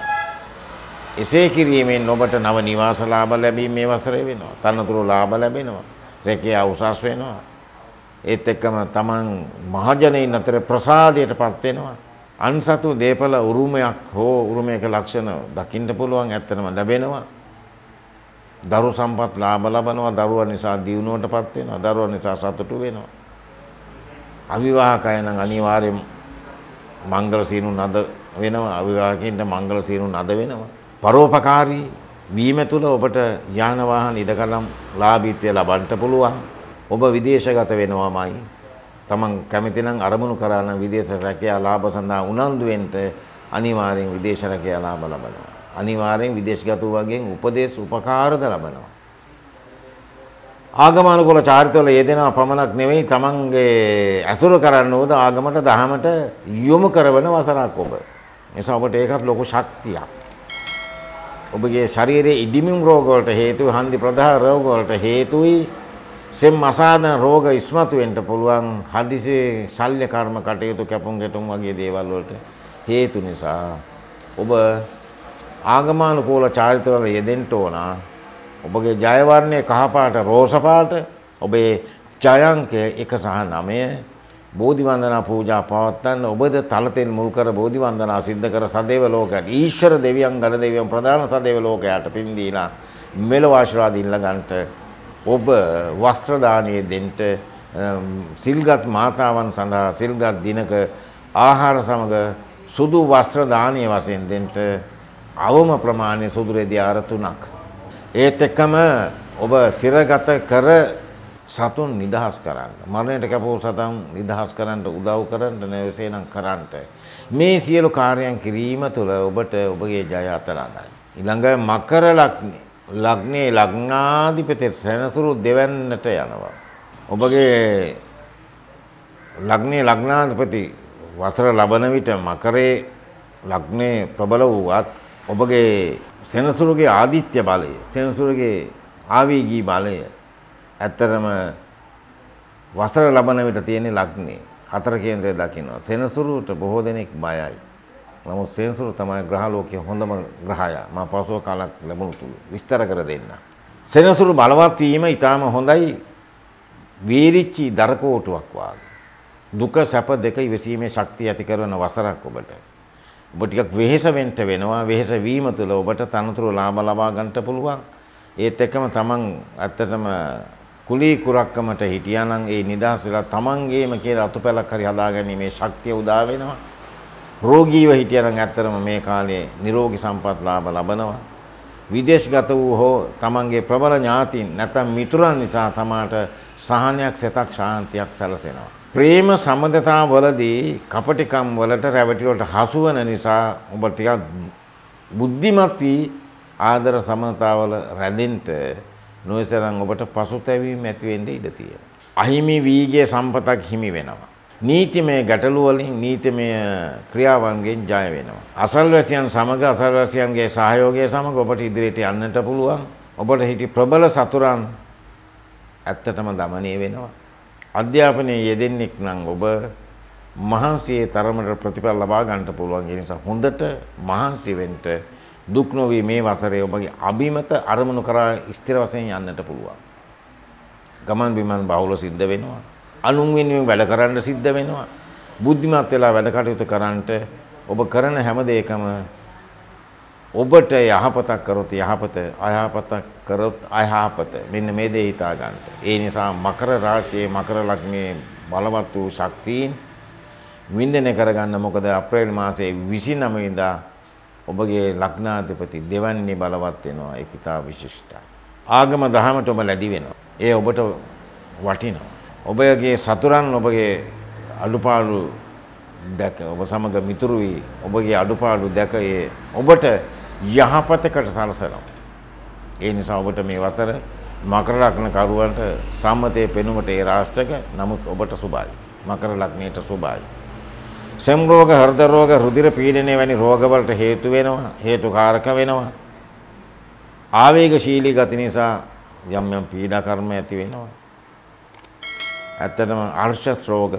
එසේ කිරීමෙන් ඔබට නව නිවාස ලාභ ලැබීම මේ වසරේ වෙනවා. තනතුරු ලාභ ලැබෙනවා. රැකියාව උසස් වෙනවා. ඒත් එක්කම Taman මහජනයින් අතර ප්‍රසාදයටපත් වෙනවා. අන්සතු දේපල උරුමයක් හෝ උරුමයක ලක්ෂණ දකින්න පුළුවන් ඇත්තටම ලැබෙනවා. දරු සම්පත් ලාභ ලබනවා. දරුවා නිසා දියුණුවටපත් වෙනවා. දරුවා නිසා සතුටු වෙනවා. අවිවාහකය නම් අනිවාර්යෙන් මංගල සීනු නද වෙනවා. අවිවාහකින්ට මංගල සීනු නද වෙනවා. පරෝපකාරී වීම තුළ ඔබට යාන වාහන ඉඩකඩම් ලාභීත්වය ලබන්න පුළුවන්. ඔබ විදේශගත වෙනවාමයි. තමන් කැමති නම් අරමුණු කරා නම් විදේශ රැකියා ලාභ සඳහා උනන්දු වෙන්න අනිවාර්යෙන් විදේශ රැකියා ලාභ ලබනවා. අනිවාර්යෙන් විදේශගත වූවන්ගෙන් උපදේශ උපකාරද ලබනවා. ආගමනුකූල චාරිත්‍රවල යෙදෙනවා පමණක් නෙවෙයි තමන්ගේ අසුර කරන්න ඕද ආගමට දහමට යොමු කරවන වසරක් ඔබ. නිසා ඔබට ඒකත් ලොකු ශක්තියක්. ඔබගේ ශරීරයේ ඉදිමින් රෝග වලට හේතුයි හන්දි ප්‍රදාහ රෝග වලට හේතුයි සෙම් අසාධන රෝග ඉස්මතු වෙන්න පුළුවන් හදිසි ශල්‍ය කර්ම කටයුතු කැපුම් ගැටුම් වගේ දේවල් වලට හේතු නිසා ඔබ ආගමනුකූල චාරිත්‍රවල යෙදෙන්න ඕන. ඔබගේ ජය වර්ණය කහ පාට රෝස පාට ඔබේ ජයංකය 1 සහ 9 බෝධි වන්දනා පූජා පවත්වන්න ඔබද තලතෙන් මුල් කර බෝධි වන්දනා සිද්ධ කර සදේව ලෝකයට ඊශ්වර දෙවියන් ගණ දෙවියන් ප්‍රධාන සදේව ලෝකයට පින් දීලා මෙලොව ආශිර්වාද ඉල්ල ගන්නට ඔබ වස්ත්‍ර දානයේ දෙන්න සිල්ගත් මාතාවන් සඳහා සිල්ගත් දිනක ආහාර සමග සුදු වස්ත්‍ර දානයේ වශයෙන් දෙන්න අවම ප්‍රමාණය සුදු රෙදි ආර 3ක්. ඒත් එක්කම ඔබ සිරගත කර සතුන් නිදහස් කරන්න. මරණයට කැපවූ සතුන් නිදහස් කරන්න උදව් කරන්න නැවසේනම් කරන්න. මේ සියලු කාර්යයන් කිරීම තුළ ඔබට ඔබගේ ජය අතලාදයි. ඊළඟ මකර ලග්නේ ලග්නාධිපති සෙනසුරු දෙවන්නට යනවා. ඔබගේ ලග්නේ ලග්නාධිපති වසර ලබන විට මකරේ ලග්නේ ප්‍රබල වූවත් ඔබගේ සෙනසුරුගේ ආදිත්‍ය බලය සෙනසුරුගේ ආවේගී බලය ඇත්තරම වසර ලබන විට තියෙන ලග්නේ හතර කේන්ද්‍රය දකිනවා. සෙනසුරුට බොහෝ දෙනෙක් බයයි. නමුත් සෙනසුරු තමයි ග්‍රහ ලෝකයේ හොඳම ග්‍රහය. මා පසුව කාලක් ලැබුණු තුරු විස්තර කර දෙන්න. සෙනසුරු බලවත් වීම ඊටාම හොඳයි. වීරිච්චි දරකෝටුවක් වාගේ. දුක සැප දෙක ඉවසීමේ ශක්තිය ඇති කරන වසරක් ඔබට. ඔබ ටිකක් වෙහෙස වෙන්න වෙනවා. වෙහෙස වීම තුළ ඔබට තනතුරු ලාභ ලබා ගන්නට පුළුවන්. ඒත් එක්කම තමන් ඇත්තටම කුලී කුරක්කමට හිටියානම් ඒ නිදහස් වෙලා තමන්ගේම කියලා අතුපැලක් හරි හදාගැනීමේ ශක්තිය උදා වෙනවා. රෝගීව හිටියානම් ඇත්තටම මේ කාලේ නිරෝගී සම්පත් ලාභ ලබනවා. විදේශගත වූ හෝ තමන්ගේ ප්‍රබල ඥාතීන් නැත්නම් මිතුරන් නිසා තමාට සහනයක් සෙතක් ශාන්තියක් සැලසෙනවා. ප්‍රේම සම්බන්ධතා වලදී කපටිකම් වලට රැවටි වලට හසු වෙන නිසා ඔබ ටිකක් බුද්ධිමත් වී ආදර සමතාවල රැඳෙන්න නොයසරන් ඔබට පසුතැවීම ඇති වෙන්න ඉඩ තියෙනවා. අහිමි වීගේ සම්පතක් හිමි වෙනවා. නීතිමය ගැටලු වලින් නීතිමය ක්‍රියාවන්ගෙන් ජය වෙනවා. අසල්වැසියන් සමග අසල්වැසියන්ගේ සහයෝගය සමග ඔබට ඉදිරියට යන්නට පුළුවන්. ඔබට හිටි ප්‍රබල සතුරන් ඇත්තටම দমনය වෙනවා. අධ්‍යාපනයේ යෙදෙන්නෙක් නම් ඔබ මහන්සියේ තරමට ප්‍රතිඵල ලබා ගන්නට පුළුවන්. ඒ නිසා හොඳට මහන්සි වෙන්න දුක් නොවි මේ වසරේ ඔබගේ අභිමත අරමුණු කරා ස්ථිර වශයෙන් යන්නට පුළුවන්. ගමන් බිමන් බහුල සිද්ධ වෙනවා. අනුන් වෙනුවෙන් වැඩ කරන්න සිද්ධ වෙනවා. බුද්ධිමත් වෙලා වැඩ කටයුතු කරන්නට ඔබ කරන හැම දෙයකම ඔබට යහපතක් කරොත් යහපත අයහපතක් කරොත් අයහපත මෙන්න මේ දේ හිතා ගන්න. ඒ නිසා මකර රාශියේ මකර ලග්නයේ බලවත් වූ ශක්තියින් වින්දනය කරගන්න. මොකද අප්‍රේල් මාසයේ 29 වෙනිදා ඔබගේ ලග්නාධිපති දෙවන්නේ බලවත් වෙනවා. ඒක ඉතා විශිෂ්ටයි. ආගම දහමට ඔබ ලැබි වෙනවා. ඒ ඔබට වටිනවා. ඔබගේ සතුරන් ඔබගේ අඩුපාඩු දැක ඔබ සමග මිතුරු වී ඔබගේ අඩුපාඩු දැක ඒ ඔබට යහපතකට සලසනවා. ඒ නිසා ඔබට මේ වසර මකර ලග්න කරුවන්ට සම්මතයේ පෙනුමට ඒ රාෂ්ටක නමුත් ඔබට සුභයි. මකර ලග්නයට සුභයි. සෙම් රෝග, හෘද රෝග, රුධිර පීඩනය වැනි රෝගවලට හේතු වෙනවා, හේතුකාරක වෙනවා. ආවේගශීලී ගති නිසා යම් යම් පීඩා කර්ම ඇති වෙනවා. ඇත්තටම අර්ශස් රෝග,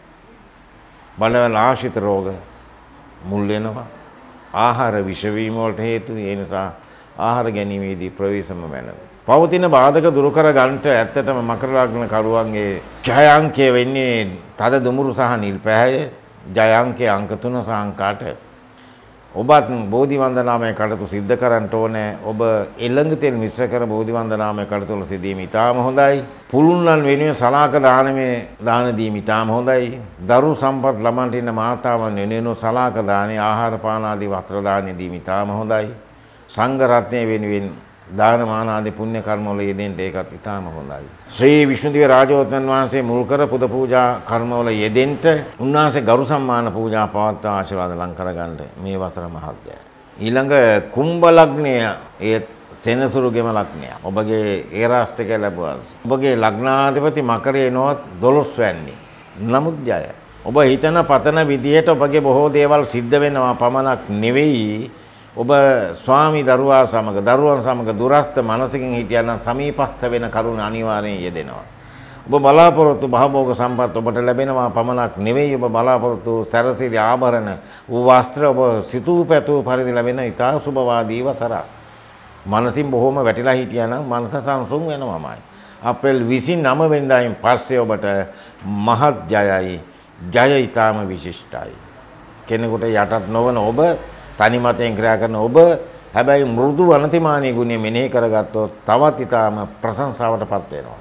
බලවල ආශිත රෝග මුල් වෙනවා. ආහාර විෂ වීම වලට හේතු. ඒ නිසා ආහාර ගැනීමේදී ප්‍රවේශම වෙනවා. පවතින බාධක දුරු කර ගන්නට ඇත්තටම මකර ලග්න කරුවන්ගේ ජය අංකය වෙන්නේ තද දුමුරු සහ නිල් පැහැය. ජය අංකයේ අංක 3 සහ අංක 8. ඔබත් බෝධි වන්දනාමය කටයුතු සිද්ධ කරන්න ඕනේ. ඔබ එළඟ තෙල් මිශ්‍ර කර බෝධි වන්දනාමය කටයුතු වල සිදීම ඉතාම හොඳයි. පුළුල්ලන් වෙනුවෙන් සලාක දාන දීම ඉතාම හොඳයි. දරු සම්පත් ළමන්ට ඉන්න මාතාවන් වෙනුවෙන් සලාක දානේ ආහාර පාන ආදී වස්ත්‍ර දානේ දීම ඉතාම හොඳයි. සංඝ රත්නය වෙනුවෙන් දාන මාන ආදී පුණ්‍ය කර්ම වල යෙදෙන්න ඒකත් ඉතාම හොඳයි. ශ්‍රී විෂ්ණුදිව රාජෝත්තමන් වහන්සේ මුල් කර පුද පූජා කර්ම වල යෙදෙන්න උන්වහන්සේ ගරු සම්මාන පූජා පවත්වා ආශිර්වාද ලං කරගන්න මේ වසර මහත්ය. ඊළඟ කුම්භ ලග්නය ඒ සෙනසුරුගෙම ලග්නය. ඔබගේ ඒරාෂ්ටකය ලැබුවා. ඔබගේ ලග්නාධිපති මකරේ නොවත් 12 වැන්නේ. නමුත් ජය. ඔබ හිතන පතන විදියට ඔබගේ බොහෝ දේවල් සිද්ධ වෙනවා පමණක් නෙවෙයි. ඔබ ස්වාමි දරුවා සමග දරුවන් සමග දුරස්ත මනසකින් හිටියනම් සමීපස්ත වෙන කරුණ අනිවාර්යෙන් යෙදෙනවා. ඔබ බලාපොරොත්තු භවෝග සම්පත් ඔබට ලැබෙනවා පමණක් නෙවෙයි ඔබ බලාපොරොත්තු සැරසිලි ආභරණ වස්ත්‍ර ඔබ සිතූ පැතූ පරිදි ලැබෙන ඉතා සුබවාදී වසරක්. මනසින් බොහොම වැටිලා හිටියනම් මනස සංසුන් වෙනවමයි. අප්‍රේල් 29 වෙනිදායින් පස්සේ ඔබට මහත් ජයයි. ජය ඊටාම විශිෂ්ටයි. කෙනෙකුට යටත් නොවන ඔබ තනි මතයෙන් ක්‍රියා කරන ඔබ හැබැයි මෘදු අනතිමානී ගුණය මෙනෙහි කරගත්තොත් තවත් ඊටාම ප්‍රශංසාවටපත් වෙනවා.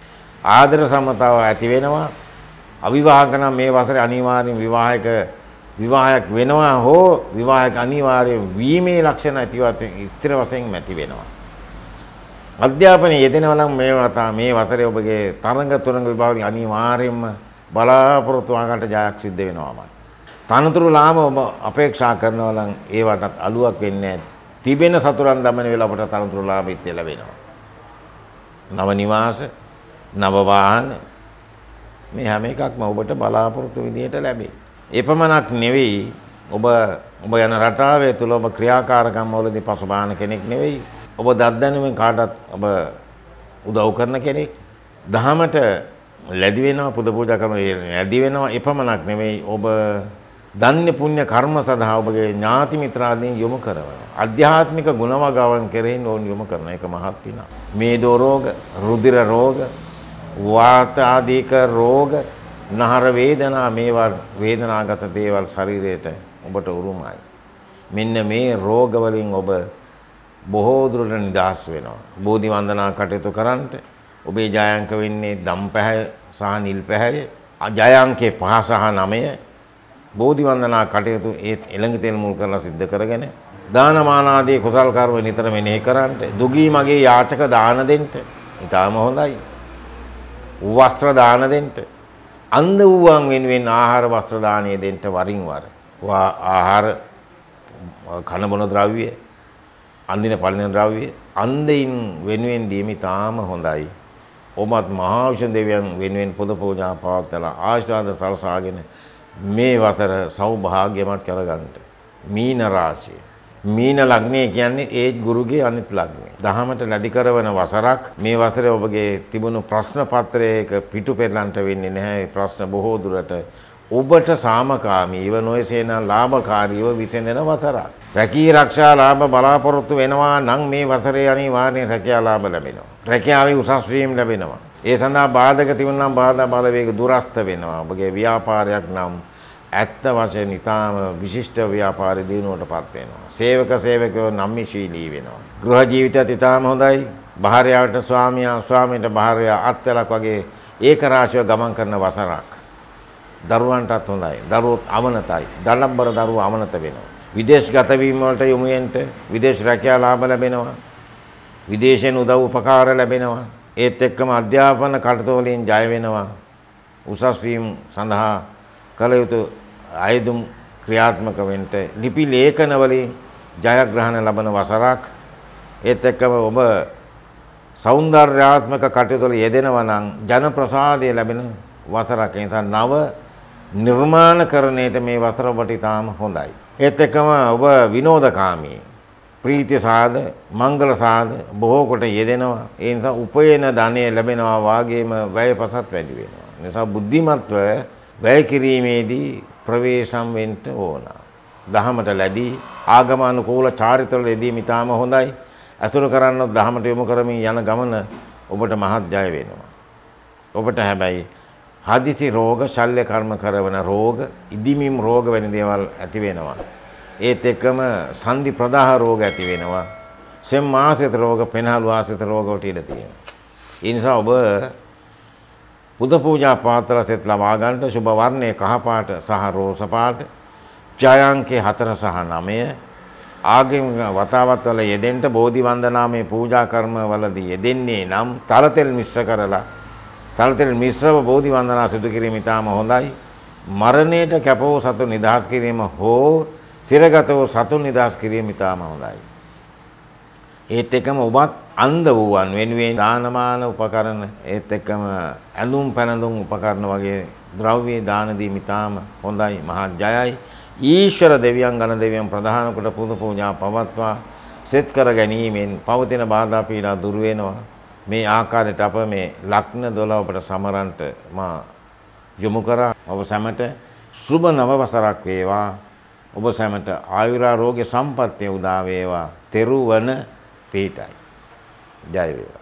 ආදර සමතාව ඇති වෙනවා. අවිවාහක නම් මේ වසරේ අනිවාර්යෙන් විවාහයක් වෙනවා හෝ විවාහයක් අනිවාර්යෙන් වීමේ ලක්ෂණ ඇතිවත් ස්ථිර වශයෙන් ඇති වෙනවා. අධ්‍යාපනයේ යෙදෙනවා නම් මේ වසරේ ඔබගේ තරංග තුරංග විභාගයේ අනිවාර්යෙන්ම බලාපොරොත්තු වගන්ට ජයක් සිද්ධ වෙනවාමයි. තනතුරු ලාභ ඔබ අපේක්ෂා කරනවා නම් ඒවටත් අලුවක් වෙන්නේ නැහැ. තිබෙන සතුරන් දමන වෙලාව අපට තනතුරු ලාභෙත් ලැබෙනවා. නව නිවාස, නව වාහන මේ හැම එකක්ම ඔබට බලාපොරොත්තු විදියට ලැබේ. එපමණක් නෙවෙයි ඔබ යන රටාවේ තුල ඔබ ක්‍රියාකාරකම් වලදී පසුබාහන කෙනෙක් නෙවෙයි. ඔබ දත් දැනුමින් කාටත් ඔබ උදව් කරන කෙනෙක්. දහමට ලැබි වෙනවා පුද පූජා කරන ලැබි වෙනවා එපමණක් නෙවෙයි ඔබ දන්නේ පුණ්‍ය කර්ම සඳහා ඔබගේ ඥාති මිත්‍රාදීන් යොමු කරනවා. ආධ්‍යාත්මික ගුණවගාවන් කෙරෙහින් ඕන් යොමු කරන එක මහත් පිනක්. මේදෝ රෝග, රුධිර රෝග, වාත ආදීක රෝග, නහර වේදනා මේවා වේදනාගත දේවල් ශරීරයට ඔබට උරුමයි. මෙන්න මේ රෝග වලින් ඔබ බොහෝ දුරට නිදහස් වෙනවා. බෝධි වන්දනා කටයුතු කරන්නට ඔබේ ජයාංක වෙන්නේ දම් පැහැ සහ නිල් පැහැය. ජයාංකේ 5 සහ 9. බෝධි වන්දනා කටයුතු ඒ එළඟ තෙල් මුල් කරලා සිද්ධ කරගෙන දානමාන ආදී කුසල් කර්ම නිතර මෙනෙහි කරන්නට දුගී මගේ යාචක දාන දෙන්න ඊටාම හොඳයි. වස්ත්‍ර දාන දෙන්න අන්ධ වූවන් වෙනුවෙන් ආහාර වස්ත්‍ර දානය දෙන්න වරින් වර. ආහාර කන බොන ද්‍රව්‍ය අන්දින පළඳින ද්‍රව්‍ය අන්ධයින් වෙනුවෙන් දීම ඊටාම හොඳයි. ඔබත් මහා විෂ්ණු දෙවියන් වෙනුවෙන් පොද පූජා පවත්වලා ආශිර්වාද සලසාගෙන මේ වසර සෞභාග්‍යමත් කරගන්න. මීන රාශිය. මීන ලග්නය කියන්නේ ඒ ගුරුගේ අනිත් ලග්නය. දහමට ලැබි කරවන වසරක්. මේ වසරේ ඔබගේ තිබුණු ප්‍රශ්න පත්‍රයක පිටු පෙරලන්ට වෙන්නේ නැහැ. ප්‍රශ්න බොහෝ දුරට ඔබට සාමකාමීව නොයසේන ලාභකාරීව විසඳෙන වසරක්. රැකී ආරක්ෂා ලාභ බලාපොරොත්තු වෙනවා නම් මේ වසරේ අනිවාර්යෙන් රැකියා ලාභ ලැබෙනවා. රැකියාවේ උසස් වීම ලැබෙනවා. ඒ සඳහා බාධක තිබුණා නම් බාධා බලවේග දුරස්ත වෙනවා. ඔබගේ ව්‍යාපාරයක් නම් ඇත්ත වශයෙන් ඊටාම විශිෂ්ට ව්‍යාපාරී දිනුවටපත් වෙනවා. සේවක සේවකයෝ නම්මිශීලී වෙනවා. ගෘහ ජීවිතයත් ඊටාම හොඳයි. භාර්යාවට ස්වාමීට භාර්යාව අත්ලක් වගේ ඒක රාශිය ගමන් කරන වසරක්. දරුවන්ටත් හොඳයි. දරුවෝ අවනතයි. දලම්බර දරුවෝ අවනත වෙනවා. විදේශගත වීම වලට යොමු වෙන්න විදේශ රැකියා ලාභ ලැබෙනවා. විදේශෙන් උදව් උපකාර ලැබෙනවා. ඒත් එක්කම අධ්‍යාපන කටයුතු වලින් ජය වෙනවා. උසස් වීම සඳහා කල යුතු ආයුධම් ක්‍රියාත්මක වෙන්න ලිපි ලේඛන වලින් ජයග්‍රහණ ලබන වසරක්. ඒත් එක්කම ඔබ සෞන්දර්යාත්මක කටයුතු වල යෙදෙනවා නම් ජන ප්‍රසාදය ලැබෙන වසරක්. ඒ නිසා නව නිර්මාණකරණයට මේ වසර ඔබට ඉතාම හොඳයි. ඒත් එක්කම ඔබ විනෝදකාමී ප්‍රීතිය සාද මංගල සාද බොහෝ කොට යෙදෙනවා. ඒ නිසා උපයන ධනය ලැබෙනවා වාගේම වැයපසත් වැඩි වෙනවා. ඒ නිසා බුද්ධිමත්ව වැය කිරීමේදී ප්‍රවේශම් වෙන්න ඕන. දහමට ලැබී ආගමනුකූල චාරිත්‍රවල යෙදීම ඉතාම හොඳයි. අසුර කරන්නොත් දහමට යොමු කරමින් යන ගමන ඔබට මහත් ජය වෙනවා. ඔබට හැබැයි හදිසි රෝග, ශල්‍ය කර්ම කරවන රෝග, ඉදිමිම් රෝග වැනි දේවල් ඇති වෙනවා. ඒත් එක්කම සන්ධි ප්‍රදාහ රෝග ඇති වෙනවා. සෙම් ආසිත රෝග, පෙනහළු ආසිත රෝග වලට ඉඩ තියෙනවා. ඒ නිසා ඔබ පුද පූජා පාත්‍ර සෙත් ලබා ගන්නට සුබ වර්ණයේ කහ පාට සහ රෝස පාට, ජයාංකේ 4 සහ 9, ආගමික වතාවත් වල යෙදෙන්න බෝධි වන්දනාමේ පූජා කර්ම වලදී යෙදෙන්නේ නම් තලතෙල් මිශ්‍ර කරලා තලතෙල් මිශ්‍රව බෝධි වන්දනා සිදු කිරීම ඉතාම හොඳයි. මරණයට කැප වූ සතුන් නිදහස් කිරීම හෝ සිරගත වූ සතුන් නිදහස් කිරීම ඉතාම හොඳයි. ඒත් එක්කම ඔබත් අන්ධ වූවන් වෙනුවෙන් දානමාන උපකරණ, ඒත් එක්කම ඇඳුම් පැනඳුම් උපකරණ වගේ ද්‍රව්‍ය දාන දීම ඉතාම හොඳයි, මහත් ජයයි. ඊශ්වර දෙවියන් ගණ දෙවියන් ප්‍රධාන කොට පුද පූජා පවත්වා සෙත් කර ගැනීමෙන් පවතින බාධා පීඩා දුර වෙනවා. මේ ආකාරයට අප මේ ලග්න 12 ඔබට සමරන්ට මා යොමු කරා. ඔබ සැමට සුබ නව වසරක් වේවා. ඔබ සැමට ආයුරාරෝග්‍ය සම්පන්නිය උදා වේවා. තෙරුවන පිහිටයි. ජය වේවා.